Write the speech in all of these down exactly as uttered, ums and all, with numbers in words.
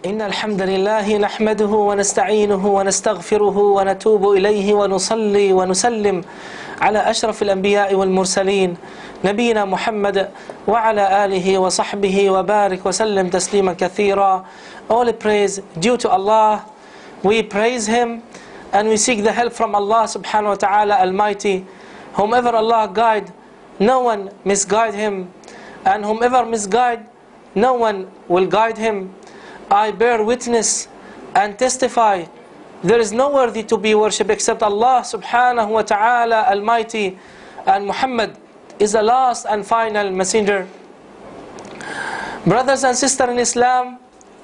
إن الحمد لله نحمده ونستعينه ونستغفره ونتوب إليه ونصلي ونسلم على أشرف الأنبياء والمرسلين نبينا محمد وعلى آله وصحبه وبارك وسلم تسليما كثيرا. All praise due to Allah. We praise Him and we seek the help from Allah subhanahu wa ta'ala Almighty. Whomever Allah guide, no one misguide him, and whomever misguide, no one will guide him. I bear witness and testify there is no worthy to be worshipped except Allah subhanahu wa ta'ala Almighty, and Muhammad is the last and final messenger. Brothers and sisters in Islam,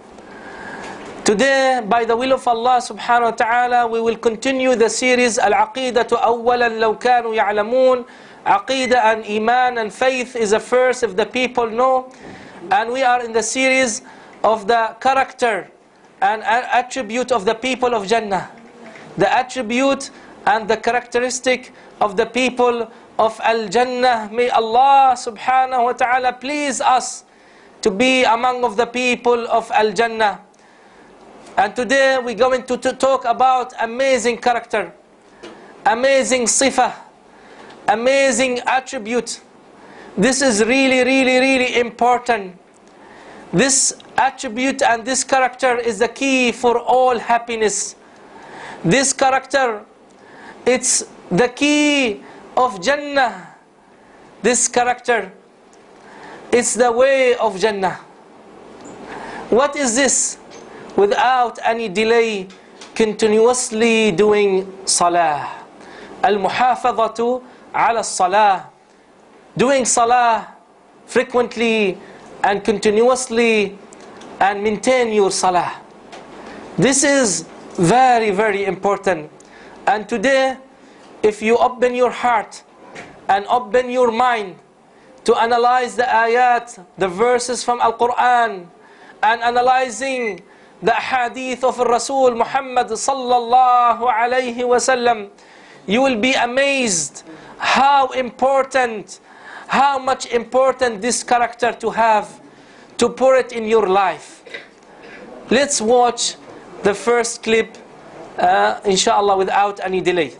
today by the will of Allah subhanahu wa ta'ala we will continue the series Al-Aqeedatu Awwalan Law Kanu Ya'lamun. Aqeedah and Iman and faith is a first if the people know, and we are in the series of the character and attribute of the people of Jannah, the attribute and the characteristic of the people of Al-Jannah. May Allah subhanahu wa ta'ala please us to be among of the people of Al-Jannah. And today we're going to, to talk about amazing character, amazing sifah, amazing attribute. This is really, really, really important. This attribute and this character is the key for all happiness. This character, it's the key of Jannah. This character, it's the way of Jannah. What is this? Without any delay, continuously doing salah. Al-muhafadhatu ala salah. Doing salah frequently and continuously and maintain your salah. This is very, very important. And today, if you open your heart and open your mind to analyze the ayat, the verses from Al-Quran, and analyzing the hadith of Rasul Muhammad sallallahu alayhi wasallam, you will be amazed how important, how much important this character to have, to put it in your life. Let's watch the first clip, uh, inshallah, without any delay.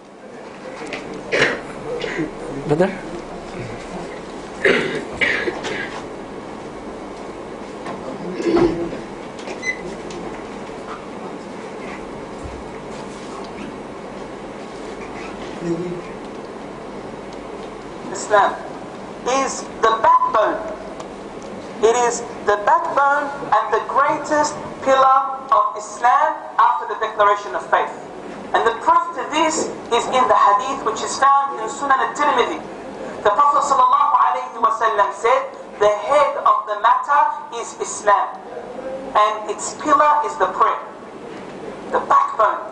Brother? Islam is the backbone. It is the backbone and the greatest pillar of Islam after the declaration of faith. And the proof to this is in the hadith which is found in Sunan al-Tirmidhi. The Prophet sallallahu alayhi wa sallam said, the head of the matter is Islam, and its pillar is the prayer. The backbone.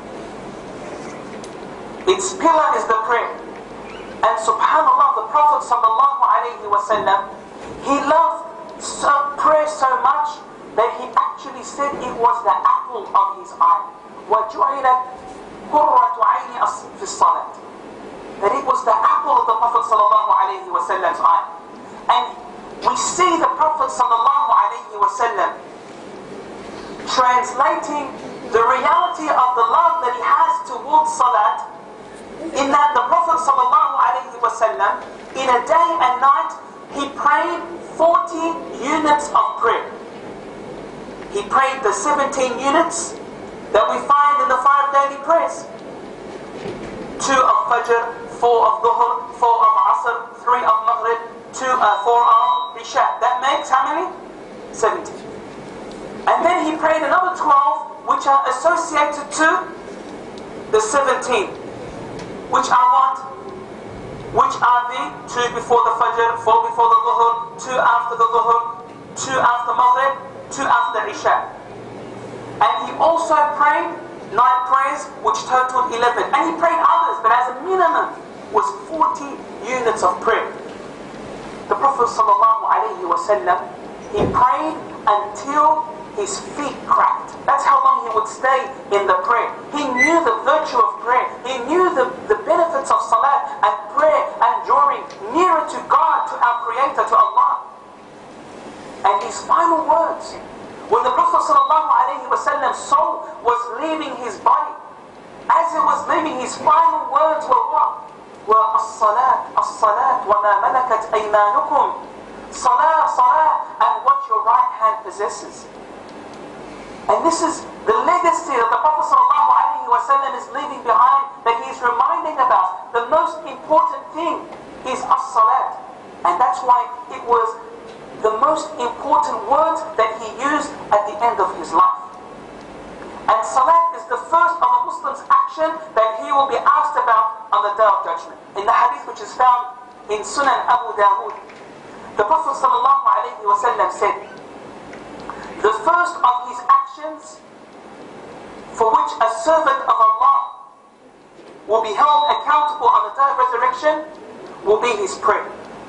Its pillar is the prayer. And subhanallah, the Prophet sallallahu alayhi wa sallam, he loved so, prayer so much that he actually said it was the apple of his eye. وَجُعِلَتْ قُرَّةُ عَيْنِ فِي الصَّلَاةِ. That it was the apple of the Prophet sallallahu alayhi wa sallam's eye. And we see the Prophet sallallahu alayhi wa sallam translating the reality of the love that he has towards salat, in that the Prophet sallallahu alayhi wa sallam, in a day and night, he prayed forty units of prayer. He prayed the seventeen units that we find in the five daily prayers. Two of Fajr, four of Dhuhr, four of Asr, three of Maghrib, two, uh, four of Isha. That makes how many? seventeen. And then he prayed another twelve, which are associated to the seventeen. Which are what? Which are the two before the Fajr, four before the Dhuhr, two after the Dhuhr, two after Maghrib, two after Isha. And he also prayed night prayers, which totaled eleven. And he prayed others, but as a minimum was forty units of prayer. The Prophet sallallahu alayhi wa sallam, he prayed until his feet cracked. That's how long he would stay in the prayer. He knew the virtue of prayer. He knew the, the benefits of salat and prayer and drawing nearer to God, to our Creator, to Allah. And his final words When the Prophet ﷺ's soul was leaving his body, as it was leaving, his final words were what? Were as-salat, as-salat, wa ma malakat aymanukum. Salah, salah, and what your right hand possesses. And this is the legacy that the Prophet ﷺ is leaving behind, that he is reminding about. The most important thing is as-salat. And that's why it was the most important words that he used at the end of his life. And salat is the first of a Muslim's action that he will be asked about on the Day of Judgment. In the hadith which is found in Sunan Abu Dawood, the Prophet ﷺ said, the first of his actions for which a servant of Allah will be held accountable on the Day of Resurrection will be his prayer.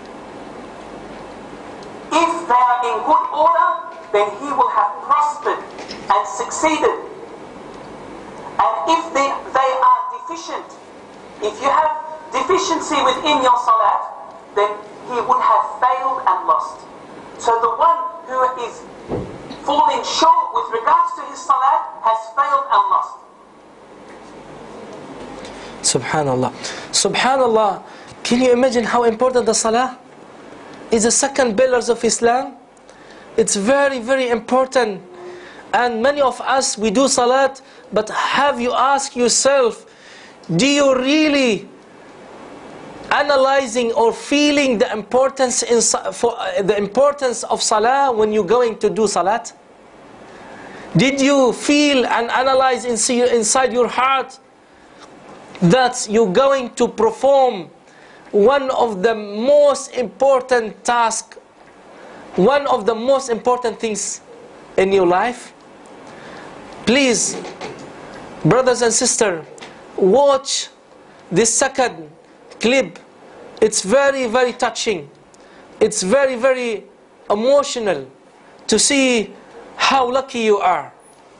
If they are in good order, then he will have prospered and succeeded. And if they, they are deficient, if you have deficiency within your salat, then he would have failed and lost. So the one who is falling short with regards to his salat has failed and lost. Subhanallah. Subhanallah. Can you imagine how important the salah is? The second pillars of Islam. It's very, very important. And many of us, we do salat, but have you asked yourself, do you really analyzing or feeling the importance in for uh, the importance of salah when you're going to do salat? Did you feel and analyze inside your heart that you're going to perform one of the most important tasks, one of the most important things in your life? Please, brothers and sisters, watch this second clip. It's very, very touching. It's very, very emotional to see how lucky you are.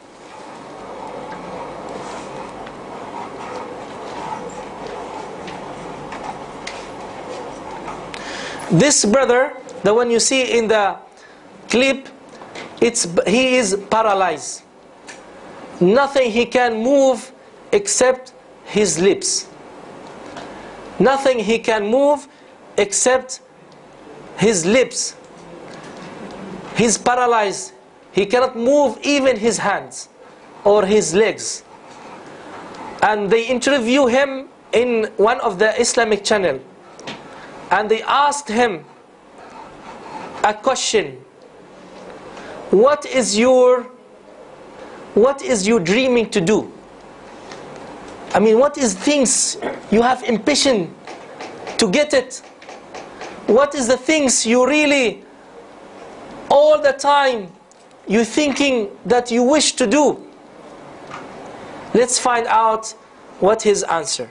This brother, the one you see in the clip, it's, he is paralyzed. Nothing he can move except his lips. Nothing he can move except his lips. He's paralyzed. He cannot move even his hands or his legs. And they interview him in one of the Islamic channel. And they asked him a question. What is your, what is you dreaming to do? I mean, what is things you have ambition to get it? What is the things you really, all the time, you thinking that you wish to do? Let's find out what his answer.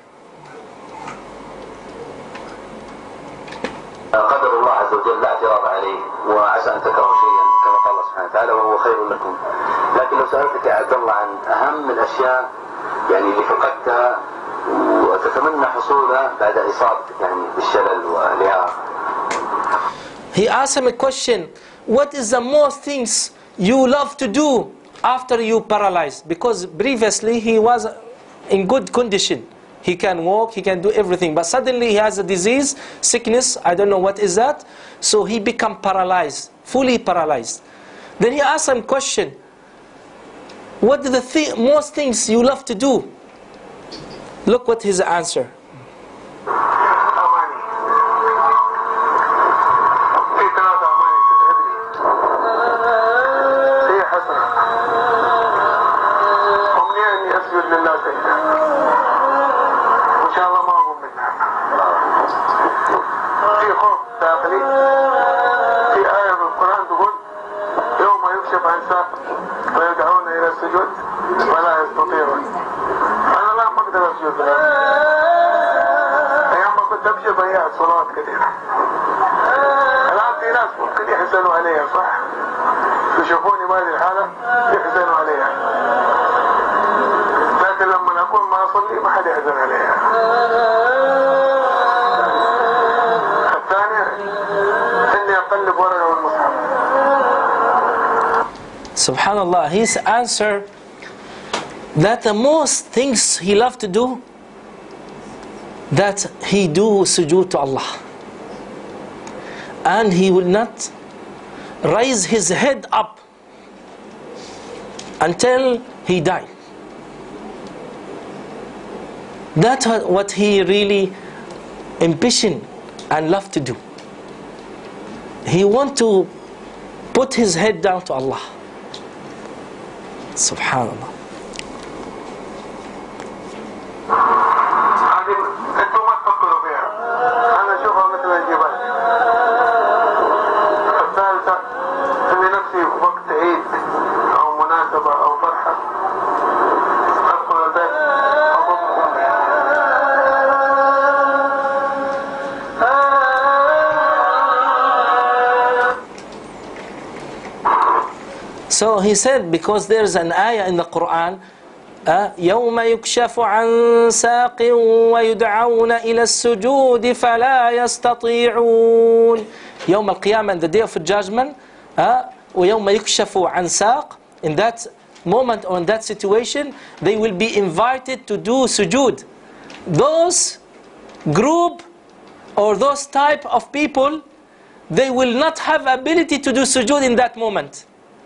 قدر الله عز وجل لا اعتراض عليه وعسى أن تكرهوا شيئا كما قال الله سبحانه وتعالى وهو خير لكم. لكن لو سألتك يا عبد الله عن أهم الأشياء يعني اللي فقدتها وتتمنى حصولها بعد إصابتك يعني بالشلل والإعاقة. He asked him a question. What is the most things you love to do after you paralyzed? Because previously he was in good condition. He can walk, he can do everything. But suddenly he has a disease, sickness, I don't know what is that. So he become paralyzed, fully paralyzed. Then he asked him a question. What are the th most things you love to do? Look what his answer. يشوفوني بهذه الحالة يحزنوا عليها لكن لما أكون ما أصلي ما حد يحزن عليها. الثانية إني أقلب ورقة والمصحف. Subhanallah, his answer that the most things he loved to do, that he do sujood to Allah. And he will not raise his head up until he died. That's what he really ambition and love to do. He want to put his head down to Allah. Subhanallah. هذه انتم ما تفكروا فيها، انا اشوفها مثل الجبال. الثالثة اني نفسي وقت عيد او مناسبة او فرحة ادخل البيت اضمهم. So he said, because there's an ayah in the Quran, يوم يكشف عن ساق ويدعون إلى السجود فلا يستطيعون. يوم القيامة, in the day of judgment, ويوم يكشف عن ساق, in that moment or in that situation, they will be invited to do sujood. Those group or those type of people, they will not have ability to do sujood in that moment.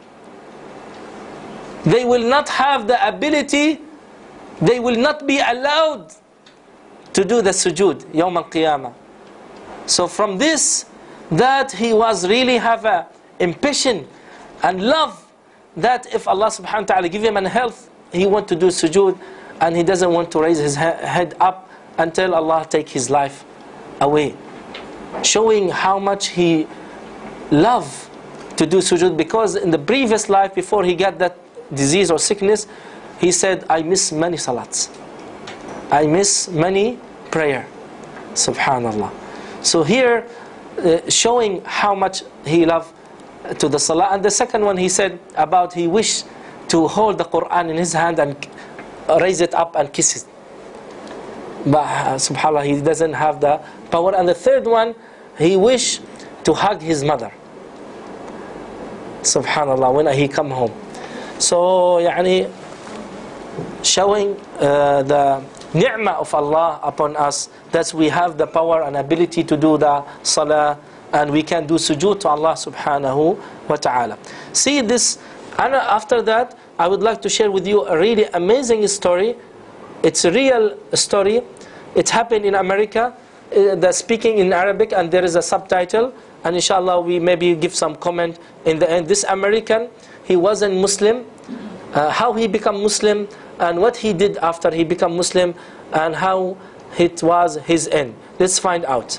They will not have the ability, they will not be allowed to do the sujood Yawm al-Qiyamah. So from this, that he was really have a impatience and love that if Allah subhanahu wa ta'ala give him an health, he want to do sujood and he doesn't want to raise his head up until Allah take his life away. Showing how much he love to do sujood, because in the previous life before he got that disease or sickness, he said, I miss many salats, I miss many prayer. Subhanallah. So here uh, showing how much he loved to the salah. And the second one he said about he wished to hold the Quran in his hand and raise it up and kiss it, but uh, subhanallah, he doesn't have the power. And the third one, he wished to hug his mother, subhanallah, when he come home. So, يعني, showing uh, the ni'mah of Allah upon us, that we have the power and ability to do the salah, and we can do sujood to Allah subhanahu wa ta'ala. See this, and after that, I would like to share with you a really amazing story. It's a real story. It happened in America. Uh, they're speaking in Arabic, and there is a subtitle, and inshallah we maybe give some comment in the end. This American, he wasn't Muslim, uh, how he became Muslim, and what he did after he became Muslim, and how it was his end. Let's find out.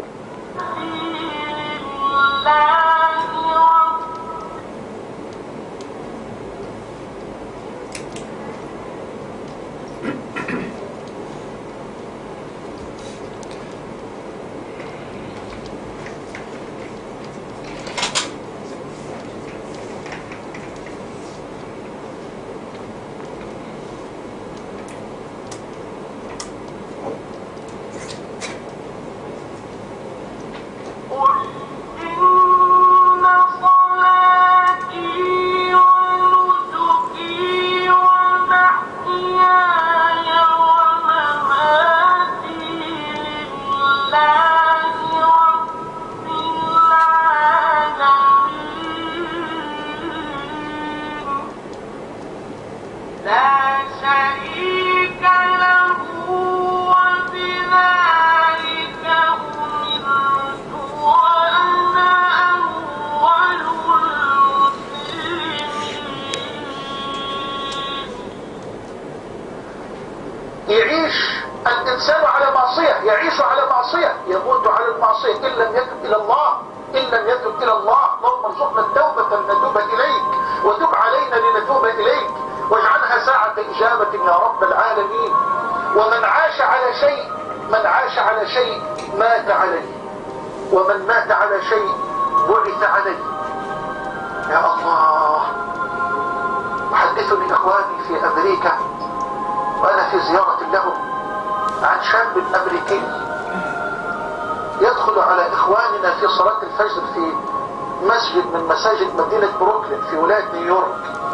يعيش الإنسان على معصية، يعيش على معصية، يموت على المعصية إن لم يتب إلى الله، إن لم يتب إلى الله. اللهم ارزقنا التوبة لنتوب إليك، وتب علينا لنتوب إليك، واجعلها ساعة إجابة يا رب العالمين. ومن عاش على شيء، من عاش على شيء مات عليه، ومن مات على شيء بعث عليه. يا الله، حدثني إخواني في أمريكا وأنا في زيارة لهم عن شاب أمريكي يدخل على إخواننا في صلاة الفجر في مسجد من مساجد مدينة بروكلين في ولاية نيويورك،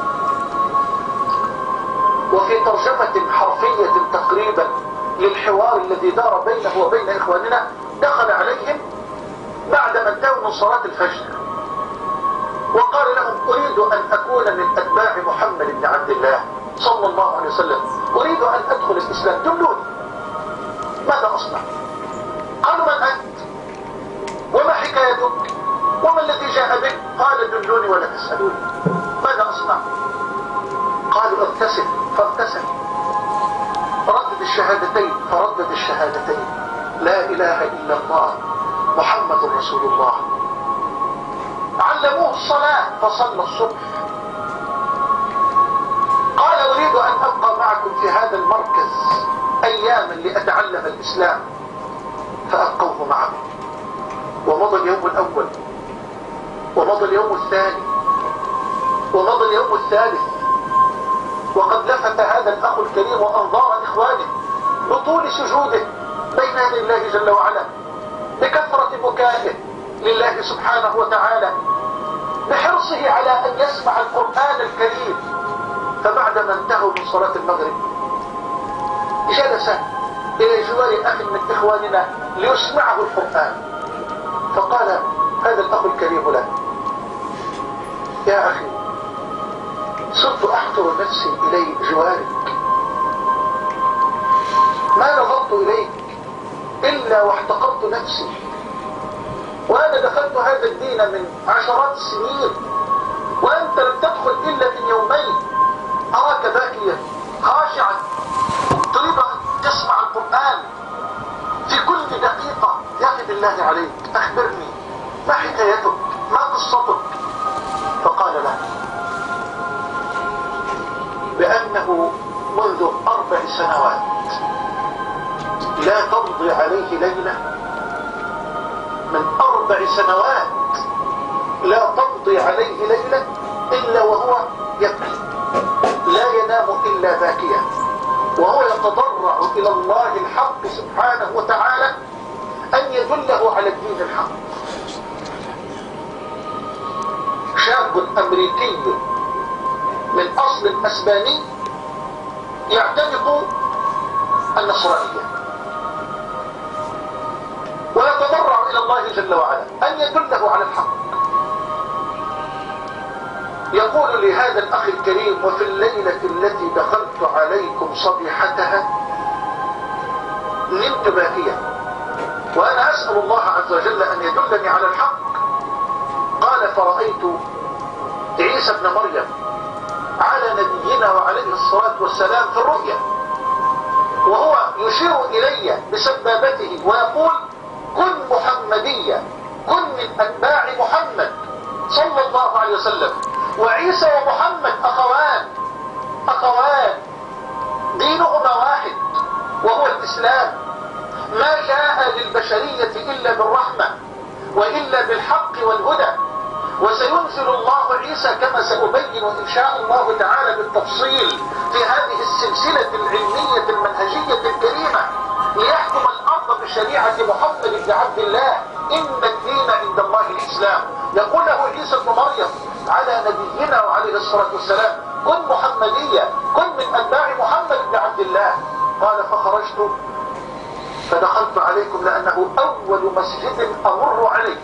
وفي ترجمة حرفية تقريبا للحوار الذي دار بينه وبين إخواننا، دخل عليهم بعدما انتهوا من صلاة الفجر وقال لهم: أريد أن أكون من أتباع محمد بن عبد الله صلى الله عليه وسلم، أريد أن أدخل الإسلام، دلوني ماذا أصنع؟ قالوا: من أنت؟ وما حكايتك؟ وما الذي جاء بك؟ قال: دلوني ولا تسألوني، ماذا أصنع؟ قالوا: اغتسل، فاغتسل، ردد الشهادتين فردد الشهادتين، لا إله إلا الله محمد رسول الله. علموه الصلاة فصلى الصبح. قال: أريد أن أبقى معكم في هذا المركز أياما لأتعلم الإسلام، فأبقوه معه. ومضى اليوم الأول، ومضى اليوم الثاني، ومضى اليوم الثالث، وقد لفت هذا الأخ الكريم وأنظار إخوانه بطول سجوده بين يدي الله جل وعلا، بكثرة بكائه لله سبحانه وتعالى، بحرصه على أن يسمع القرآن الكريم. فبعدما انتهوا من صلاة المغرب جلس إلى جوار أخ من إخواننا ليسمعه القرآن، فقال هذا الأخ الكريم له: يا أخي، صرت أحضر نفسي إلي جوارك، ما نظرت إليك إلا واحتقرت نفسي، وأنا دخلت هذا الدين من عشرات السنين، وأنت لم تدخل إلا من يومين. أراك باكيا خاشعا تريد أن تسمع القرآن في كل دقيقة. يا أخي بالله عليك أخبرني، ما حكايتك؟ ما قصتك؟ فقال له بأنه منذ أربع سنوات لا تمضي عليه ليلة، من أربع سنوات لا تمضي عليه ليلة إلا وهو يبكي، لا ينام إلا باكيا، وهو يتضرع إلى الله الحق سبحانه وتعالى أن يدله على الدين الحق. شاب أمريكي من أصل أسباني يعتنق النصرانية ويتضرع إلى الله جل وعلا أن يدله على الحق. يقول لهذا الأخ الكريم: وفي الليلة التي دخلت عليكم صبيحتها نمت باكيا وأنا أسأل الله عز وجل أن يدلني على الحق. قال: فرأيت عيسى ابن مريم على نبينا وعليه الصلاة والسلام في الرؤيا، وهو يشير إلي بسبابته ويقول: كن محمدية، كن من أتباع محمد صلى الله عليه وسلم. وعيسى ومحمد أخوان أخوان دينهما واحد وهو الإسلام. ما جاء للبشرية إلا بالرحمة وإلا بالحق والهدى. وسينزل الله عيسى كما سأبين إن شاء الله تعالى بالتفصيل في هذه السلسلة العلمية المنهجية الكريمة ليحكم الأرض بشريعة محمد بن عبد الله. إن الدين عند الله الإسلام. يقول له عيسى بن مريم على نبينا وعليه الصلاة والسلام: كن محمدية، كن من أتباع محمد بن عبد الله. قال: فخرجت فدخلت عليكم لأنه أول مسجد أمر عليه.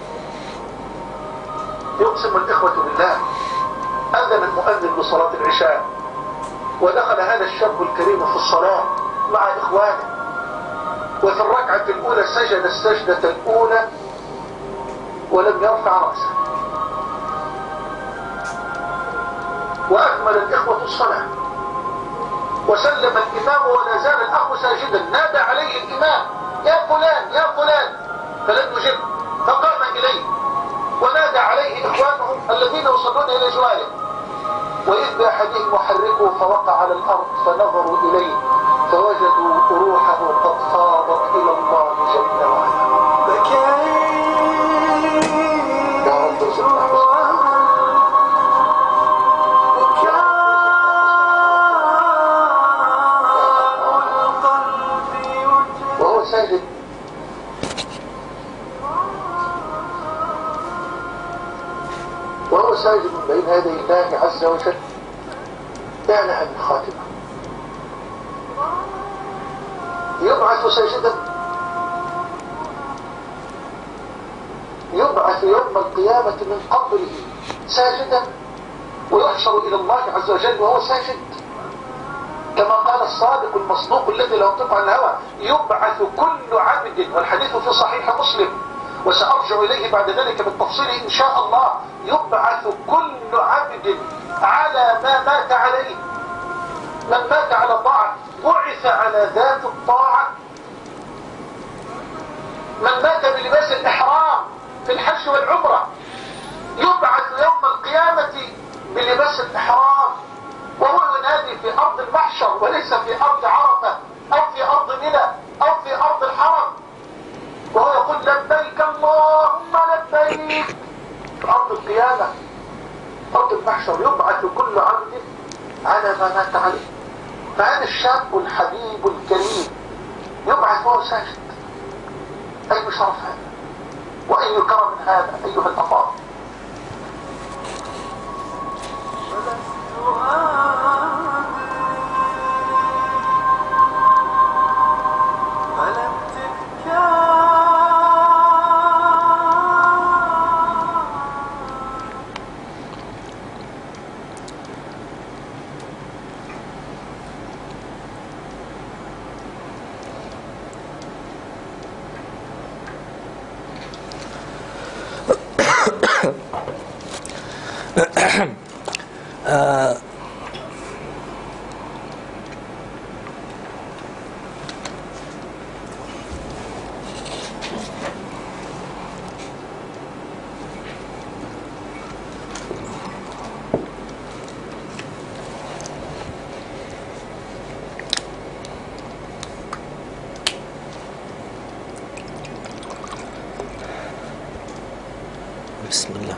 يقسم الإخوة بالله، أذن المؤذن بصلاة العشاء ودخل هذا الشاب الكريم في الصلاة مع إخوانه، وفي الركعة الأولى سجد السجدة الأولى ولم يرفع رأسه، وأكمل الإخوة الصلاة وسلم الإمام ولا زال الأخ ساجدا. نادى عليه الإمام: يا فلان يا فلان، فلم يجب، فقام إليه ونادى عليه إخوانه الذين يصلون إلى جواره، وإذ بأحدهم محركه فوقع على الأرض، فنظروا إليه فوجدوا روحه قد فاضت إلى الله جل وعلا. يا رب سبحانه وهو ساجد ساجد بين يدي الله عز وجل يا لها من خاتمة. يبعث ساجدا، يبعث يوم القيامة من قبره ساجدا ويحشر إلى الله عز وجل وهو ساجد، كما قال الصادق المصدوق الذي لا ينطق عن الهوى: يبعث كل عبد، والحديث في صحيح مسلم وسأرجع إليه بعد ذلك بالتفصيل إن شاء الله، يبعث كل عبد على ما مات عليه. من مات على طاعة بعث على ذات الطاعة. من مات بلباس الإحرام في الحج والعمرة يبعث يوم القيامة بلباس الإحرام وهو ينادي في أرض المحشر وليس في أرض عرفة أو في أرض منى أو في أرض الحرم، وهو يقول لبيك اللهم لبيك في أرض القيامة أرض المحشر. يبعث كل عبد على ما مات عليه. فهذا الشاب الحبيب الكريم يبعث وهو ساجد. أي شرف هذا وأي كرم هذا أيها الأفاضل. uh, Bismillah.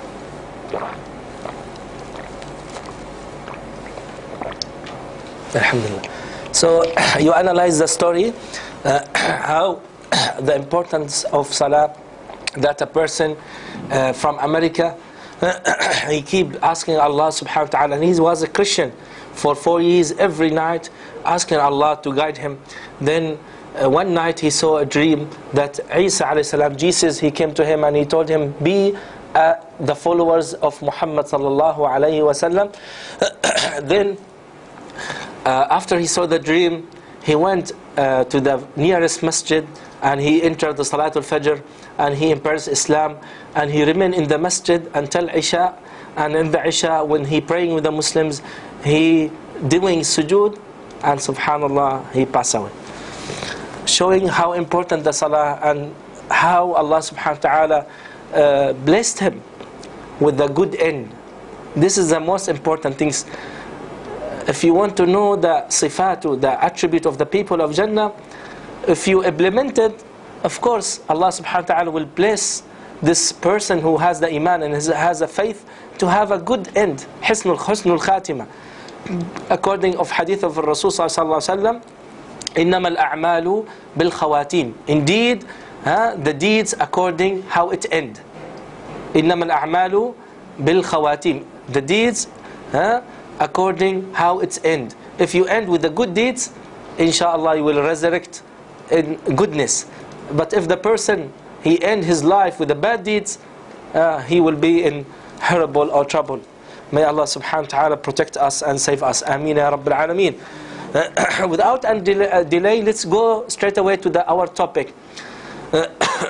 Alhamdulillah. So you analyze the story, uh, how the importance of salah, that a person uh, from America, he keep asking Allah subhanahu wa ta'ala, and he was a Christian for four years every night, asking Allah to guide him. Then uh, one night he saw a dream that Isa alayhi salam, Jesus, he came to him and he told him, be uh, the followers of Muhammad sallallahu alayhi wa sallam. Then Uh, after he saw the dream, he went uh, to the nearest masjid and he entered the Salatul Fajr and he embraced Islam, and he remained in the masjid until Isha. And in the Isha, when he praying with the Muslims, he doing sujood, and subhanallah, he passed away. Showing how important the salah and how Allah subhanahu wa ta'ala uh, blessed him with the good end. This is the most important things. If you want to know the sifatu, the attribute of the people of Jannah, if you implement it, of course Allah subhanahu wa ta'ala will bless this person who has the iman and has a faith to have a good end, husnul husnul khatima. According of hadith of Rasul sallallahu alaihi wasallam, innama al-a'malu bil khawatim. Indeed, uh, the deeds according how it end. Innama al-a'malu bil khawatim. The deeds uh, according how it's end. If you end with the good deeds, inshallah you will resurrect in goodness. But if the person, he end his life with the bad deeds, uh, he will be in horrible or trouble. May Allah subhanahu wa ta'ala protect us and save us. Ameen ya Rabbil Alameen. Uh, without any delay, uh, delay, let's go straight away to the, our topic. Uh,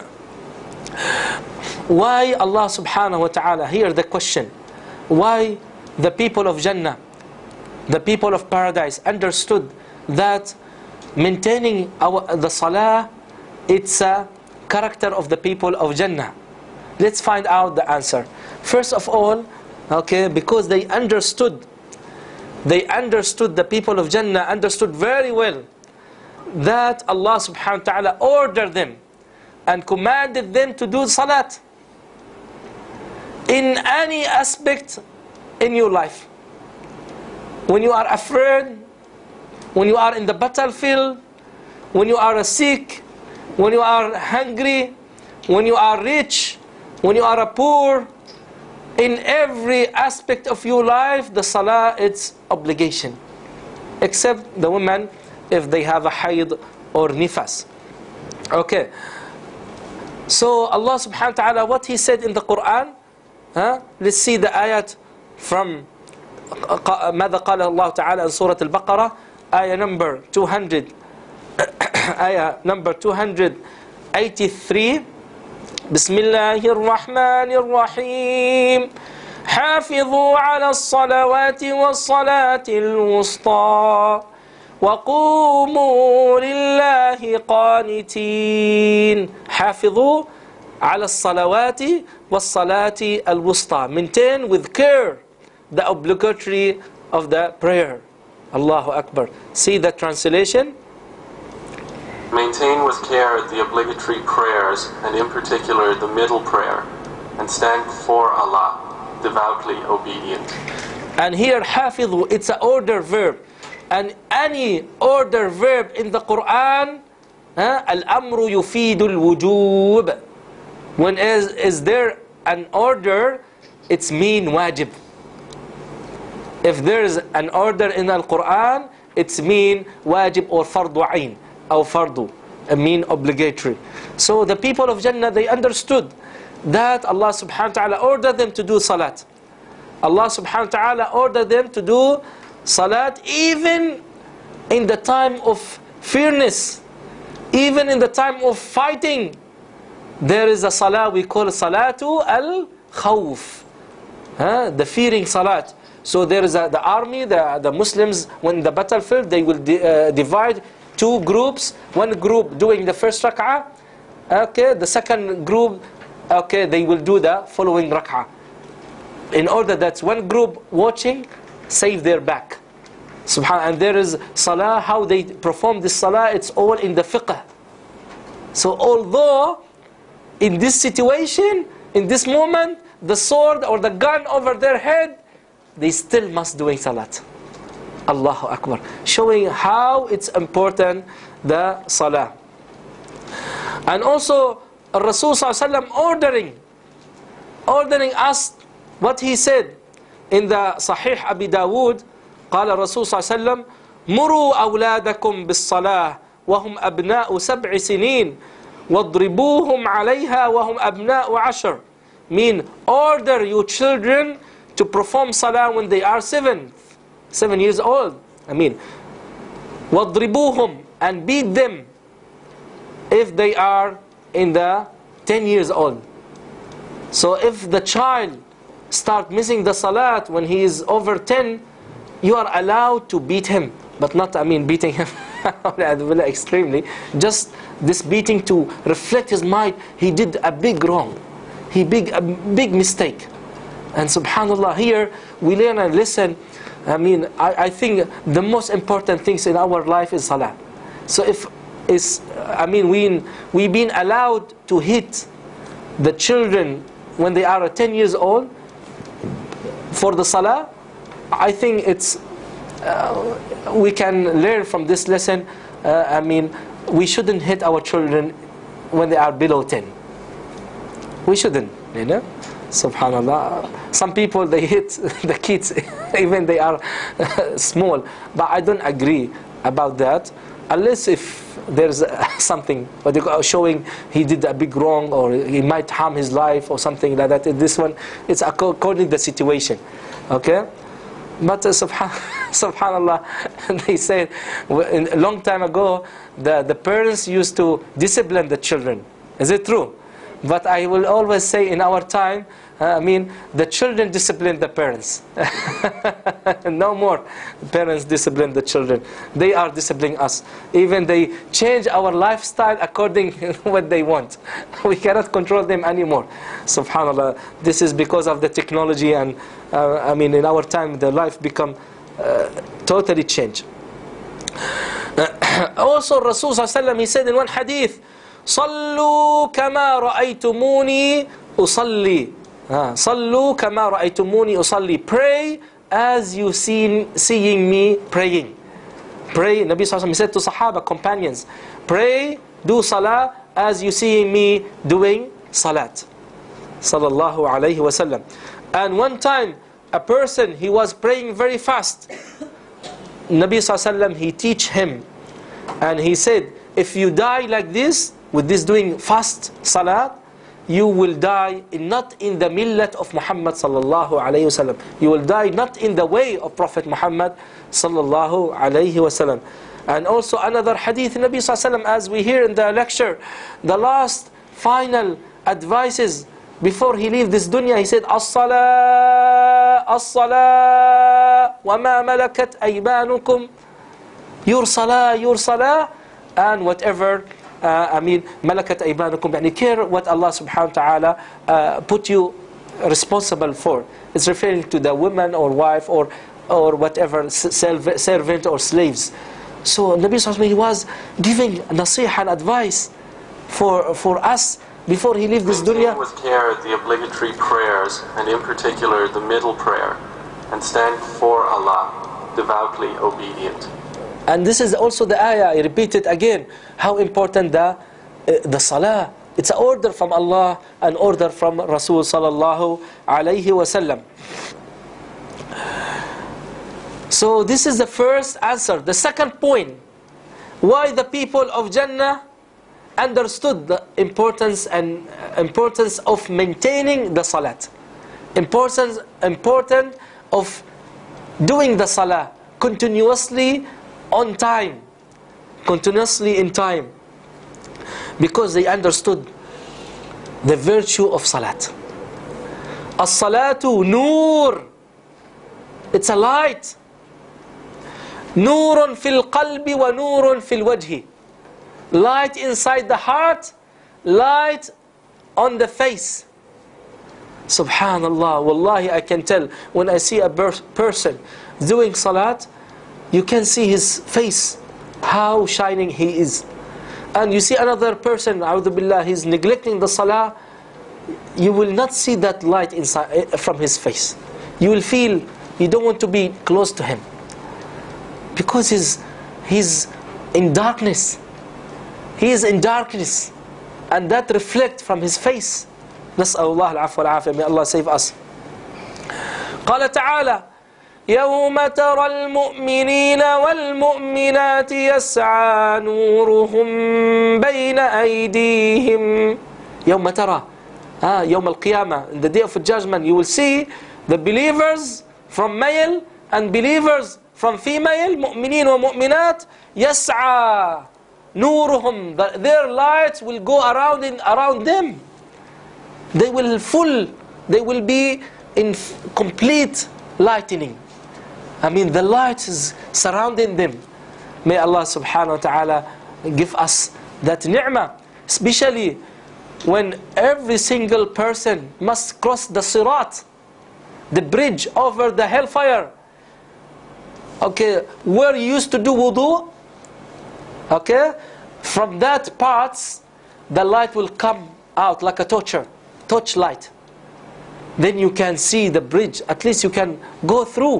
why Allah subhanahu wa ta'ala, here the question, why the people of Jannah, the people of paradise understood that maintaining our, the salah, it's a character of the people of Jannah. Let's find out the answer. First of all, okay, because they understood, they understood, the people of Jannah understood very well that Allah subhanahu wa ta'ala ordered them and commanded them to do salat in any aspect in your life. When you are afraid, when you are in the battlefield, when you are sick, when you are hungry, when you are rich, when you are poor, In every aspect of your life, the salah, it's obligation. Except the women, if they have a hayd or nifas. Okay. So Allah subhanahu wa ta'ala, what He said in the Quran, huh? Let's see the ayat from ماذا قال الله تعالى in Surah Al-Baqarah, ayah number two hundred, ayah number two hundred eighty-three. بسم الله الرحمن الرحيم حافظوا على الصلوات والصلاة الوسطى وقوموا لله قانتين. حافظوا على الصلوات والصلاة الوسطى. Maintain with care the obligatory of the prayer. Allahu Akbar. See the translation? Maintain with care the obligatory prayers, and in particular the middle prayer, and stand before Allah, devoutly obedient. And here, حافظوا, it's an order verb. And any order verb in the Quran, uh, الأمر يفيد الوجوب. When is, is there an order, it's mean wajib. If there is an order in the Quran, it's mean wajib or fardu ayn. Or fardu, I mean obligatory. So the people of Jannah, they understood that Allah subhanahu wa ta'ala ordered them to do salat. Allah subhanahu wa ta'ala ordered them to do salat even in the time of fearness, even in the time of fighting. There is a salah we call salatu al-khawf, huh? The fearing salat. So there is a, the army, the, the Muslims, when the battlefield, they will di uh, divide two groups. One group doing the first rak'ah, okay, the second group, okay, they will do the following rak'ah. In order that one group watching save their back. Subhan. And there is salah, how they perform this salah, it's all in the fiqh. So although in this situation, in this moment, the sword or the gun over their head, they still must doing salat. Allahu Akbar. Showing how it's important, the salah. And also, Rasul Sallallahu Alaihi Wasallam ordering, ordering us what he said in the Sahih Abi Dawood. قال الرسول صلى الله عليه وسلم مروا أولادكم بالصلاة وهم أبناء سبع سنين واضربوهم عليها وهم أبناء عشر. Mean, order your children to perform salah when they are seven. Seven years old. I mean, وَاضْرِبُوهُمْ, and beat them if they are in the ten years old. So if the child start missing the salat when he is over ten, you are allowed to beat him, but not, I mean, beating him extremely. Just this beating to reflect his mind. He did a big wrong. He big a big mistake. And subhanallah, here we learn and listen. I mean, I, I think the most important things in our life is salah. So if is, I mean, we we been allowed to hit the children when they are ten years old for the salah, I think it's uh, we can learn from this lesson. Uh, I mean, we shouldn't hit our children when they are below ten. We shouldn't, you know. Subhanallah. Some people, they hit the kids even they are small, but I don't agree about that, unless if there's something what they call showing he did a big wrong or he might harm his life or something like that. This one, it's according to the situation, okay. But uh, subhan subhanallah, they said a long time ago the the parents used to discipline the children. Is it true? But I will always say in our time, uh, I mean, the children discipline the parents. No more parents discipline the children. They are disciplining us. Even they change our lifestyle according to what they want. We cannot control them anymore. Subhanallah. This is because of the technology, and uh, I mean, in our time, the life become uh, totally changed. Also, Rasul Sallallahu Alaihi Wasallam, he said in one hadith, صلوا كما رأيتموني أصلي. صلوا كما رأيتموني أصلي. Pray as you seen seeing me praying. Pray. Nabi Sallallahu Alaihi Wasallam said to Sahaba, companions, pray, do salah as you seeing me doing salat. Sallallahu Alaihi Wasallam. And one time, a person, he was praying very fast. Nabi sallallahu alaihi wasallam, he teach him. And he said, if you die like this, with this doing fast salat, you will die in, not in the millat of Muhammad sallallahu alayhi wasallam. You will die not in the way of Prophet Muhammad sallallahu alayhi wasallam. And also another hadith, Nabi sallallahu alayhi wasallam, as we hear in the lecture, the last final advices before he leave this dunya, he said, as-salah, as-salah, wa ma malakat aymanukum, your salah, your salah, and whatever Uh, I mean, malakat aymanukum, yani care what Allah subhanahu wa ta'ala uh, put you responsible for. It's referring to the woman or wife or or whatever, servant or slaves. So Nabi sallallahu alaihi wasallam, he was giving nasihah and advice for for us before he leave this dunya. With care the obligatory prayers, and in particular the middle prayer, and stand for Allah, devoutly obedient. And this is also the ayah, I repeat it again, how important the, uh, the salah. It's an order from Allah, an order from Rasul sallallahu alayhi wa sallam. So this is the first answer. The second point, why the people of Jannah understood the importance and uh, importance of maintaining the salat. Importance, important of doing the salah continuously on time, continuously in time, because they understood the virtue of salat. As-salatu nur, it's a light. Nurun fil qalbi wa nurun fil wajhi, light inside the heart, light on the face. Subhanallah, wallahi, I can tell when I see a person doing salat, you can see his face, how shining he is. And you see another person, a'udhu billah, he's neglecting the salah, you will not see that light inside from his face. You will feel you don't want to be close to him, because he's, he's in darkness. He is in darkness, and that reflects from his face. نسأل الله العفو والعافية. May Allah save us. قال تعالى: يوم ترى المؤمنين والمؤمنات يسعى نورهم بين أيديهم. يوم ترى, ah, يوم القيامة, in the day of judgment, you will see the believers from male and believers from female, مؤمنين ومؤمنات, يسعى نورهم, their lights will go around in, around them. They will full, they will be in complete lightening. I mean, the light is surrounding them. May Allah subhanahu wa ta'ala give us that ni'mah, especially when every single person must cross the sirat, the bridge over the hellfire. Okay, where you used to do wudu, okay, from that parts, the light will come out like a torch, torch light. Then you can see the bridge, at least you can go through.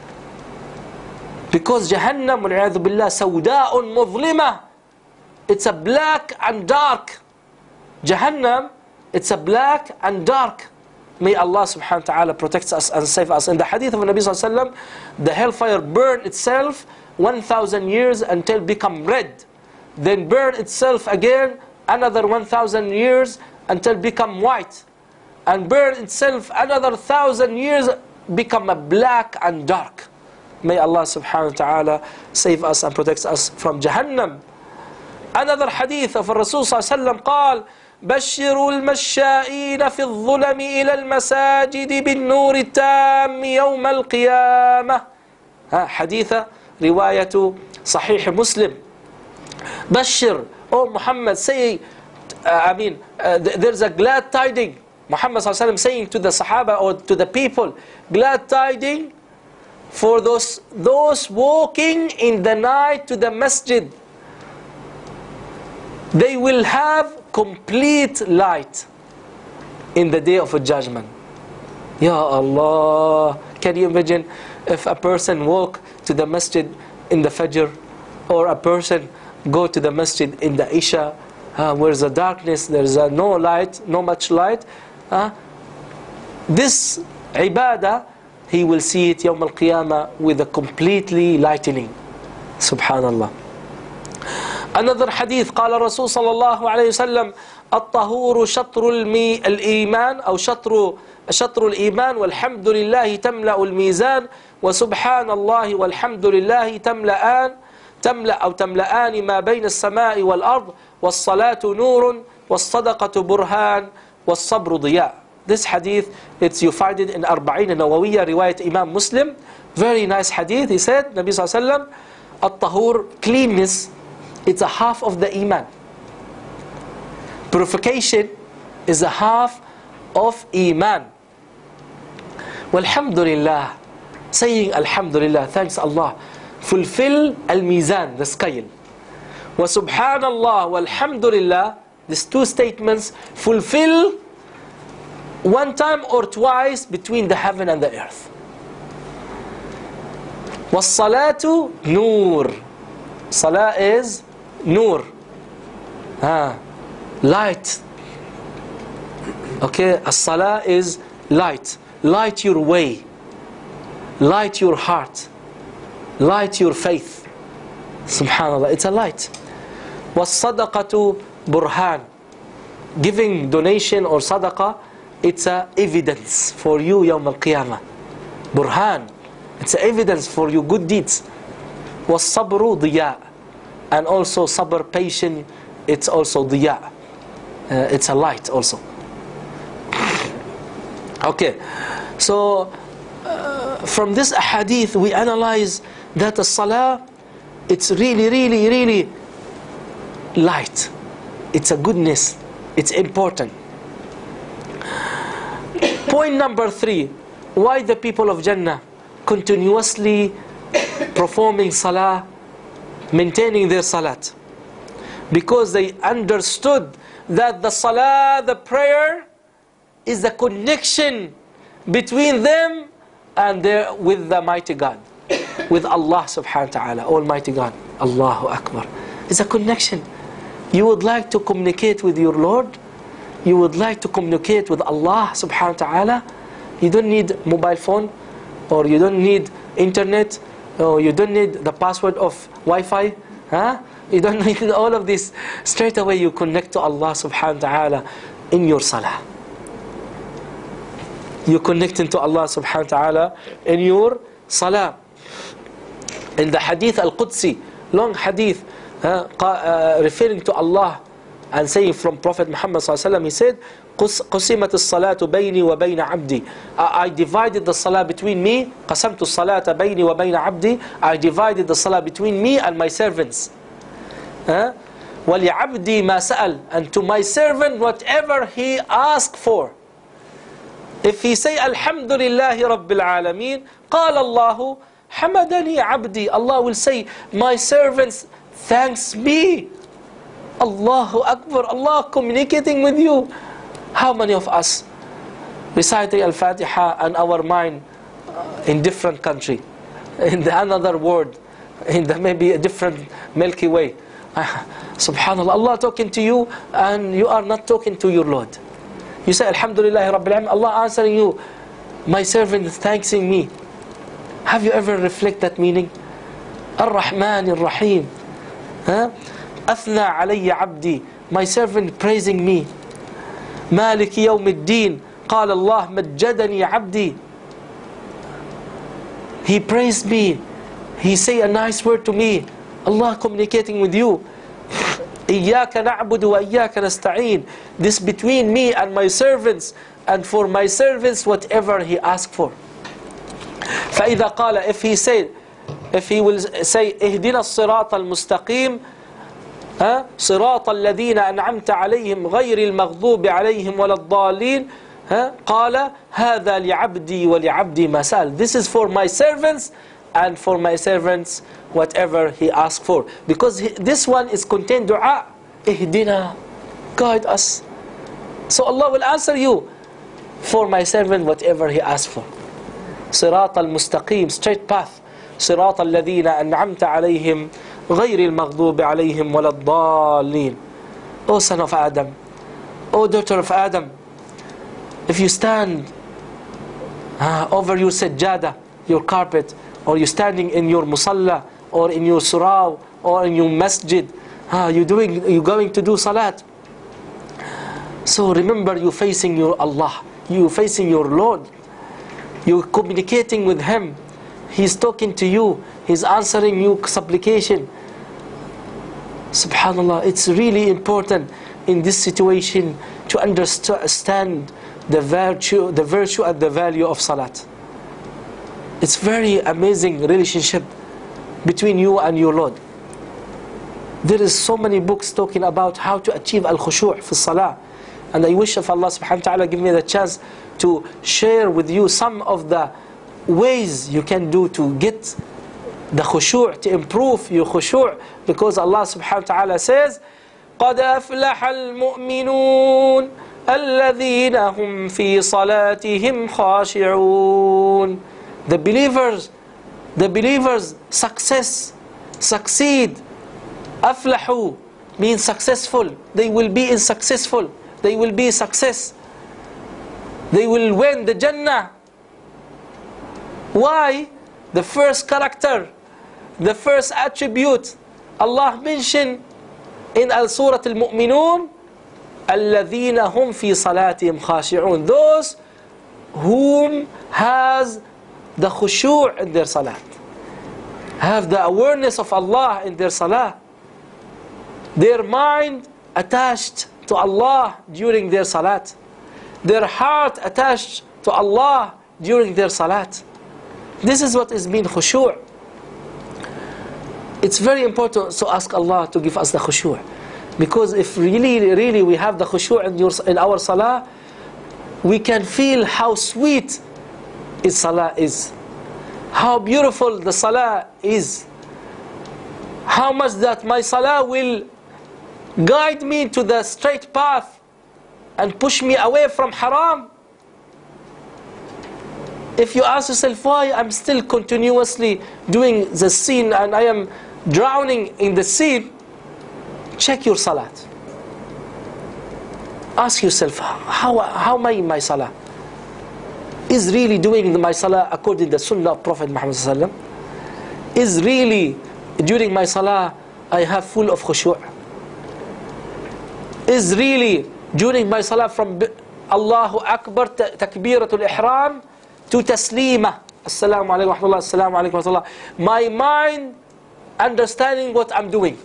Because Jahannam, wal-'iyadhu billah, sawda'un mudhlima, it's a black and dark. Jahannam, it's a black and dark. May Allah subhanahu wa ta'ala protect us and save us. In the hadith of Nabi sallallahu alayhi wa sallam, the hellfire burn itself one thousand years until become red. Then burn itself again another one thousand years until become white. And burn itself another thousand years, become a black and dark. May Allah subhanahu wa ta'ala save us and protect us from Jahannam. Another hadith of Rasul sallallahu alayhi wa sallam قال: بشروا المشائين في الظلم إلى المساجد بالنور التام يوم القيامة. حديث رواية صحيح مسلم. بشر, oh Muhammad, say, uh, I mean, uh, there's a glad tiding. Muhammad sallallahu alayhi wa sallam saying to the Sahaba or to the people, glad tiding for those, those walking in the night to the masjid. They will have complete light in the day of a judgment. Ya Allah, can you imagine if a person walk to the masjid in the Fajr, or a person go to the masjid in the Isha, uh, where's the darkness, there's uh, no light, no much light. Uh, this ibadah, he will see it يوم القيامة with a completely lightening. Subhanallah. Another hadith, قال الرسول صلى الله عليه وسلم الطهور شطر المي الإيمان أو شطر شطر الإيمان والحمد لله تملأ الميزان وسبحان الله والحمد لله تملأان تملأ أو تملأان ما بين السماء والأرض والصلاة نور والصدقة برهان والصبر ضياء. This hadith, it's, you find it in Arba'in Nawawiyya, riwayat Imam Muslim. Very nice hadith. He said, Nabi Sallallahu Alaihi Wasallam, at-tahur, cleanness, it's a half of the iman. Purification is a half of iman. Walhamdulillah, saying alhamdulillah, thanks Allah, fulfill al-mizan, the scale. Wa subhanallah walhamdulillah, these two statements fulfill one time or twice between the heaven and the earth. Was-salatu nur. Salah is nur. Ah, light. Okay, as-salah is light. Light your way. Light your heart. Light your faith. Subhanallah, it's a light. Was-sadaqatu burhan. Giving donation or sadaqah, it's a evidence for you yawm al-qiyamah. Burhan. It's a evidence for your good deeds. Was-sabru diya. And also sabr, patient, it's also diya. Uh, it's a light also. Okay. So, uh, from this ahadith, we analyze that the salah, it's really, really, really light. It's a goodness. It's important. Point number three, why the people of Jannah continuously performing salah, maintaining their salat? Because they understood that the salah, the prayer, is the connection between them and their, with the mighty God, with Allah subhanahu wa ta'ala, Almighty God. Allahu Akbar. It's a connection. You would like to communicate with your Lord, you would like to communicate with Allah subhanahu wa ta'ala, you don't need mobile phone, or you don't need internet, or you don't need the password of Wi-Fi, huh? You don't need all of this. Straight away you connect to Allah subhanahu wa ta'ala in your salah. You connecting to Allah subhanahu wa ta'ala in your salah. In the hadith al-Qudsi, long hadith, uh, uh, referring to Allah and saying from Prophet Muhammad sallallahu alaihi wasallam, he said, قسمت الصلاة بيني وبين عبدي. I divided the salah between me. قسمت الصلاة بيني وبين عبدي. I divided the salah between me and my servants. Uh, وَلِعَبْدِي مَا سَأَلْ. And to my servant whatever he asked for. If he say Alhamdulillahi Rabbil Alameen, قال الله حمدني عبدي. Allah will say, my servants thanks me. Allahu Akbar. Allah communicating with you. How many of us reciting Al-Fatiha and our mind in different country, in the another world, in the maybe a different Milky Way? Subhanallah, Allah talking to you and you are not talking to your Lord. You say Alhamdulillah Rabbil Alamin, Allah answering you, my servant is thanking me. Have you ever reflect that meaning? Ar-Rahman Ar-Rahim. Huh? Athna alayya abdi, my servant praising me. Malik yawm ad-din, قال Allah majjadani abdi. He praised me. He say a nice word to me. Allah communicating with you. إِيَّاكَ نَعْبُدُ وَإِيَّاكَ نَسْتَعِينُ. This between me and my servants, and for my servants whatever he asked for. فَإِذَا قَالَ, if he said, if he will say اهدنا الصراط المستقيم ها صراط الذين أنعمت عليهم غير المغضوب عليهم ولا الضالين ها قال هذا لعبدي ولعبدي ما سأل. This is for my servants and for my servants whatever he asked for, because he, this one is contained dua. Ihdina, guide us. So Allah will answer you for my servant whatever he asked for. صراط المستقيم, straight path. صراط الذين أنعمت عليهم غير المغضوب عليهم ولا الضالين. O son of Adam, O daughter of Adam, if you stand uh, over your sajjada, your carpet, or you're standing in your musalla, or in your surah, or in your masjid. Uh, you're doing, you're going to do salat. So remember, you're facing your Allah, you're facing your Lord. You're communicating with Him. He's talking to you. He's answering your supplication. Subhanallah, it's really important in this situation to understand the virtue, the virtue and the value of salat. It's very amazing relationship between you and your Lord. There is so many books talking about how to achieve al-khushu' fi salah. And I wish if Allah subhanahu wa ta'ala give me the chance to share with you some of the ways you can do to get the khushu', to improve your khushu', because Allah subhanahu wa ta'ala says, قَدْ أَفْلَحَ الْمُؤْمِنُونَ الَّذِينَ هُمْ فِي صَلَاتِهِمْ خَاشِعُونَ. The believers, the believers success, succeed. أَفْلَحُوا means successful. They will be in successful. They will be success. They will win the Jannah. Why? The first character, the first attribute Allah mentioned in Al-Surah Al-Mu'minun, الَّذِينَ هُمْ فِي صَلَاتِهِمْ خَاشِعُونَ. Those whom has the khushu' in their salat, have the awareness of Allah in their salah, their mind attached to Allah during their salat, their heart attached to Allah during their salat. This is what is mean khushu'. It's very important to ask Allah to give us the khushu', because if really, really we have the khushu' in, your, in our salah, we can feel how sweet is salah is, how beautiful the salah is, how much that my salah will guide me to the straight path and push me away from haram. If you ask yourself why I'm still continuously doing the sin and I am drowning in the sin, check your salat. Ask yourself, how, how am I in my salah? Is really doing my salah according to the sunnah of Prophet Muhammad sallallahu alaihi wasallam? Is really during my salah I have full of khushu'? Is really during my salah from Allahu Akbar, takbiratul ihram, to taslima, assalamu alaikum wa rahmatullah, assalamu alaikum wa rahmatullah, my mind understanding what I'm doing?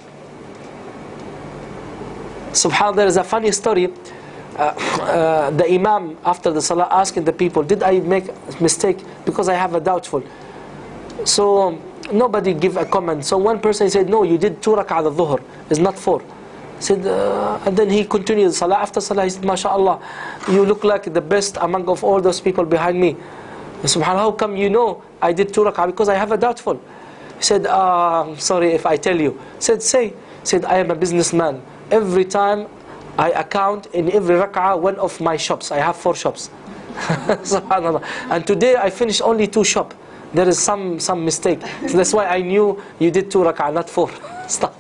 Subhanallah, there is a funny story. Uh, uh, the Imam after the salah asking the people, did I make a mistake? Because I have a doubtful. So um, nobody give a comment. So one person said, no, you did two rak'ah al-dhuhr, it's not four. Said, uh, and then he continued salah. After salah he said, MashaAllah, you look like the best among of all those people behind me. Subhanallah, how come you know I did two rak'ah? Because I have a doubtful. He said, uh, I'm sorry if I tell you. Said, say. Said, I am a businessman. Every time I account in every rak'ah one of my shops. I have four shops. Subhanallah. And today I finished only two shops. There is some some mistake. So that's why I knew you did two rak'ah, not four. Stop.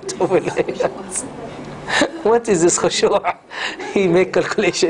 What is this khushu'? He make calculation